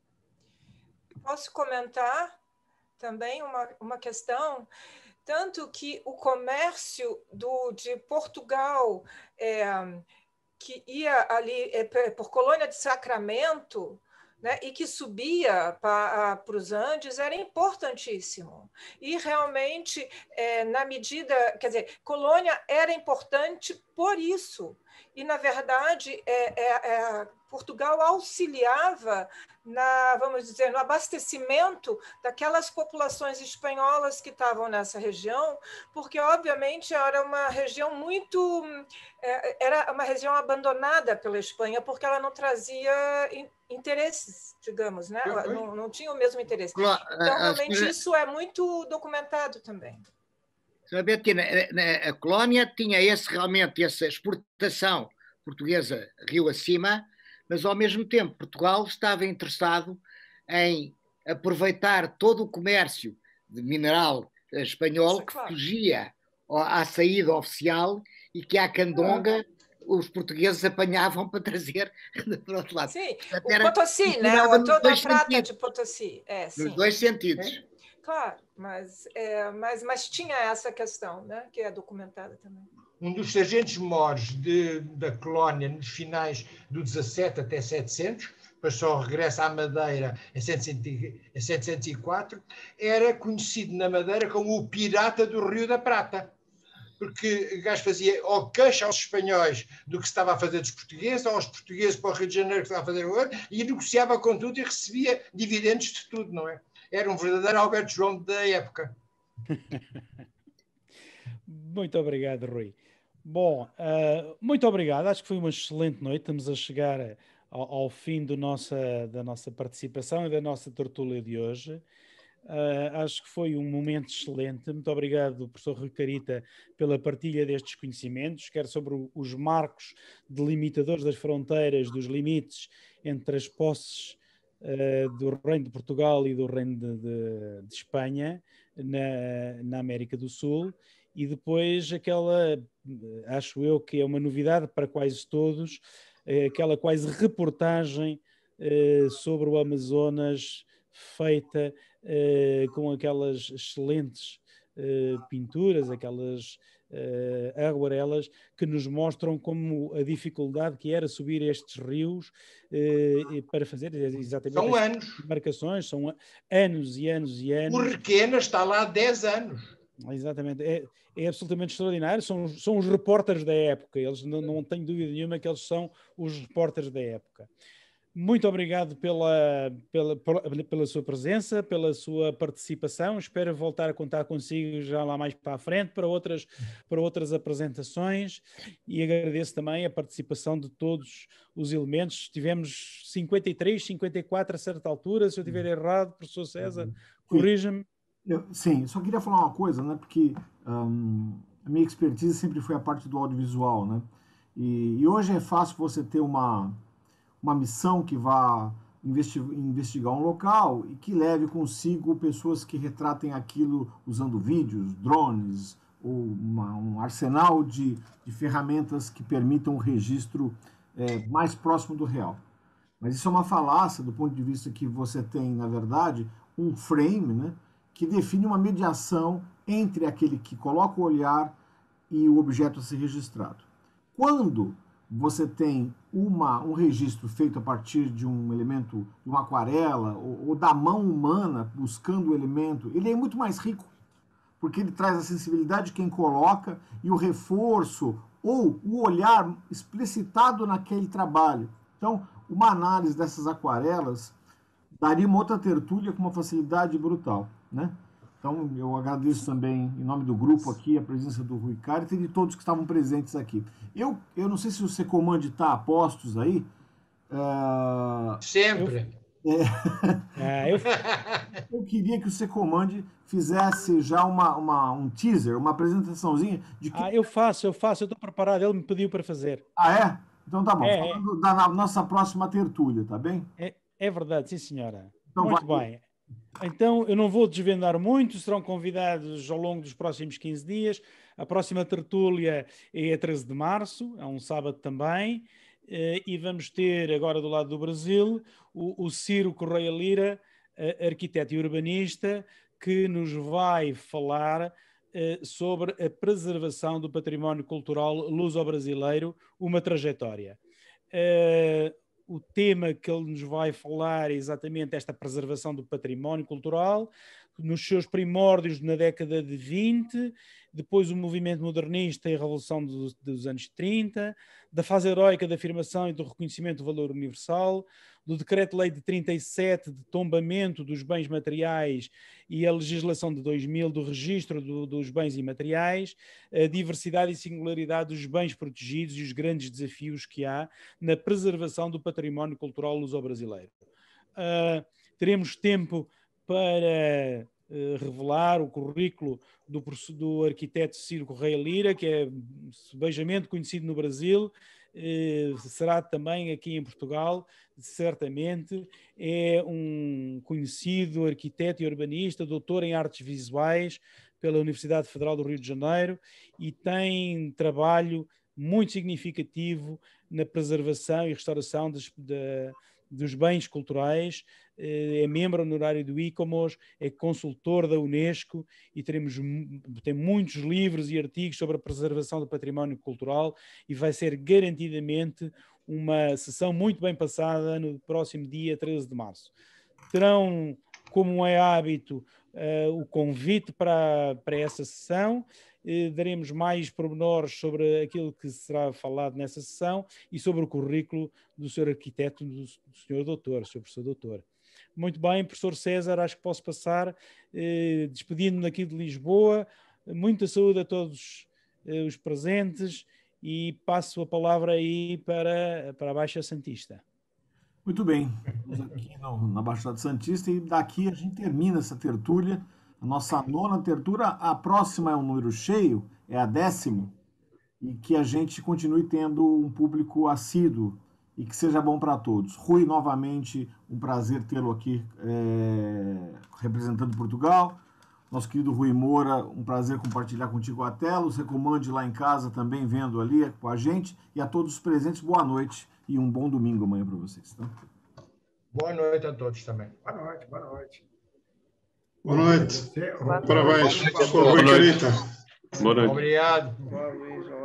Speaker 3: Posso comentar também uma, uma questão? Tanto que o comércio do, de Portugal, é, que ia ali é, por Colônia de Sacramento, né, e que subia para os Andes, era importantíssimo. E realmente, é, na medida, quer dizer, Colônia era importante por isso. E, na verdade, é, é, é, Portugal auxiliava na, vamos dizer, no abastecimento daquelas populações espanholas que estavam nessa região, porque, obviamente, era uma região muito... Era uma região abandonada pela Espanha, porque ela não trazia interesses, digamos, né? Não, não tinha o mesmo interesse. Então, realmente, isso é muito documentado também.
Speaker 6: Betina, a colónia tinha esse, realmente essa exportação portuguesa rio acima, mas ao mesmo tempo Portugal estava interessado em aproveitar todo o comércio de mineral espanhol, que fugia à saída oficial e que à candonga os portugueses apanhavam para trazer para o outro lado.
Speaker 3: Sim,
Speaker 6: Portanto,
Speaker 3: o
Speaker 6: era,
Speaker 3: Potosí, né? Toda a prata de Potosí. É,
Speaker 6: nos
Speaker 3: sim.
Speaker 6: dois sentidos.
Speaker 3: É. Claro, mas, é, mas, mas tinha essa questão, né? Que é documentada também.
Speaker 1: Um dos sargentos-mores da colónia nos finais do dezassete até setecentos, depois só regressa à Madeira em setecentos e quatro, era conhecido na Madeira como o pirata do Rio da Prata, porque o gajo fazia ou queixa aos espanhóis do que se estava a fazer dos portugueses, ou aos portugueses para o Rio de Janeiro que estava a fazer o ouro, e negociava com tudo e recebia dividendos de tudo, não é? Era um verdadeiro Alberto João da época.
Speaker 2: Muito obrigado, Rui. Bom, uh, muito obrigado. Acho que foi uma excelente noite. Estamos a chegar ao, ao fim do nossa, da nossa participação e da nossa tertúlia de hoje. Uh, acho que foi um momento excelente. Muito obrigado, professor Rui Carita, pela partilha destes conhecimentos, quer sobre o, os marcos delimitadores das fronteiras, dos limites entre as posses uh, do Reino de Portugal e do Reino de, de, de Espanha na, na América do Sul. E depois aquela, acho eu que é uma novidade para quase todos, aquela quase reportagem eh, sobre o Amazonas feita eh, com aquelas excelentes eh, pinturas, aquelas eh, aguarelas que nos mostram como a dificuldade que era subir estes rios eh, para fazer exatamente
Speaker 1: são anos.
Speaker 2: marcações, são anos e anos e anos.
Speaker 1: O Requena está lá há dez anos.
Speaker 2: Exatamente, é, é absolutamente extraordinário, são, são os repórteres da época, eles não, não tenho dúvida nenhuma que eles são os repórteres da época. Muito obrigado pela, pela, pela sua presença, pela sua participação, espero voltar a contar consigo já lá mais para a frente para outras, para outras apresentações e agradeço também a participação de todos os elementos. Tivemos cinquenta e três, cinquenta e quatro a certa altura, se eu estiver errado, professor César, corrija-me.
Speaker 7: Eu, sim, só queria falar uma coisa, né? Porque um, a minha expertise sempre foi a parte do audiovisual, né? E, e hoje é fácil você ter uma, uma missão que vá investigar, investigar um local e que leve consigo pessoas que retratem aquilo usando vídeos, drones, ou uma, um arsenal de, de ferramentas que permitam o registro é, mais próximo do real. Mas isso é uma falácia do ponto de vista que você tem, na verdade, um frame, né? Que define uma mediação entre aquele que coloca o olhar e o objeto a ser registrado. Quando você tem uma, um registro feito a partir de um elemento, de uma aquarela, ou, ou da mão humana buscando o elemento, ele é muito mais rico, porque ele traz a sensibilidade de quem coloca e o reforço, ou o olhar explicitado naquele trabalho. Então, uma análise dessas aquarelas daria uma outra tertúlia com uma facilidade brutal, né? Então, eu agradeço também, em nome do grupo aqui, a presença do Rui Carita e de todos que estavam presentes aqui. Eu, eu não sei se o Secomand está a postos aí. Uh...
Speaker 1: Sempre.
Speaker 7: Eu, é, eu, eu queria que o Secomand fizesse já uma, uma, um teaser, uma apresentaçãozinha. De que...
Speaker 2: Ah, eu faço, eu faço, eu estou preparado, ele me pediu para fazer.
Speaker 7: Ah, é? Então tá bom.
Speaker 2: É,
Speaker 7: Falando
Speaker 2: é.
Speaker 7: da nossa próxima tertúlia, tá bem?
Speaker 2: É, é verdade, sim, senhora.
Speaker 7: Então,
Speaker 2: muito
Speaker 7: vai.
Speaker 2: bem. Então, eu não vou desvendar muito, serão convidados ao longo dos próximos quinze dias. A próxima tertúlia é a treze de março, é um sábado também, e vamos ter agora do lado do Brasil o, o Ciro Correia Lira, arquiteto e urbanista, que nos vai falar sobre a preservação do património cultural luso-brasileiro, uma trajetória. O tema que ele nos vai falar é exatamente esta preservação do património cultural, nos seus primórdios na década de vinte, depois o movimento modernista e a revolução dos, dos anos trinta, da fase heroica da afirmação e do reconhecimento do valor universal, do decreto-lei de trinta e sete de tombamento dos bens materiais e a legislação de dois mil do registro do, dos bens imateriais, a diversidade e singularidade dos bens protegidos e os grandes desafios que há na preservação do património cultural luso-brasileiro. Uh, teremos tempo para uh, revelar o currículo do, do arquiteto Ciro Correia Lira, que é sebejamente conhecido no Brasil, uh, será também aqui em Portugal, certamente. É um conhecido arquiteto e urbanista, doutor em artes visuais pela Universidade Federal do Rio de Janeiro e tem trabalho muito significativo na preservação e restauração dos, de, dos bens culturais, é membro honorário do ICOMOS, é consultor da Unesco e teremos, tem muitos livros e artigos sobre a preservação do património cultural e vai ser garantidamente uma sessão muito bem passada no próximo dia treze de março. Terão, como é hábito, uh, o convite para, para essa sessão. Uh, daremos mais pormenores sobre aquilo que será falado nessa sessão e sobre o currículo do senhor arquiteto, do, do senhor doutor, senhor professor doutor. Muito bem, professor César, acho que posso passar, uh, despedindo-me aqui de Lisboa. Muita saúde a todos uh, os presentes e passo a palavra aí para, para a Baixa Santista.
Speaker 7: Muito bem, estamos aqui no, na Baixada Santista e daqui a gente termina essa tertúlia, a nossa nona tertúlia. A próxima é um número cheio, é a décima, e que a gente continue tendo um público assíduo e que seja bom para todos. Rui, novamente, um prazer tê-lo aqui é, representando Portugal. Nosso querido Rui Moura, um prazer compartilhar contigo a tela. O Secomand lá em casa também vendo ali com a gente. E a todos os presentes, boa noite e um bom domingo amanhã para vocês. Tá?
Speaker 1: Boa noite a todos também. Boa noite, boa noite.
Speaker 8: Boa noite. Parabéns, professor Rui Carita.
Speaker 1: Boa noite. Obrigado.
Speaker 9: Boa noite.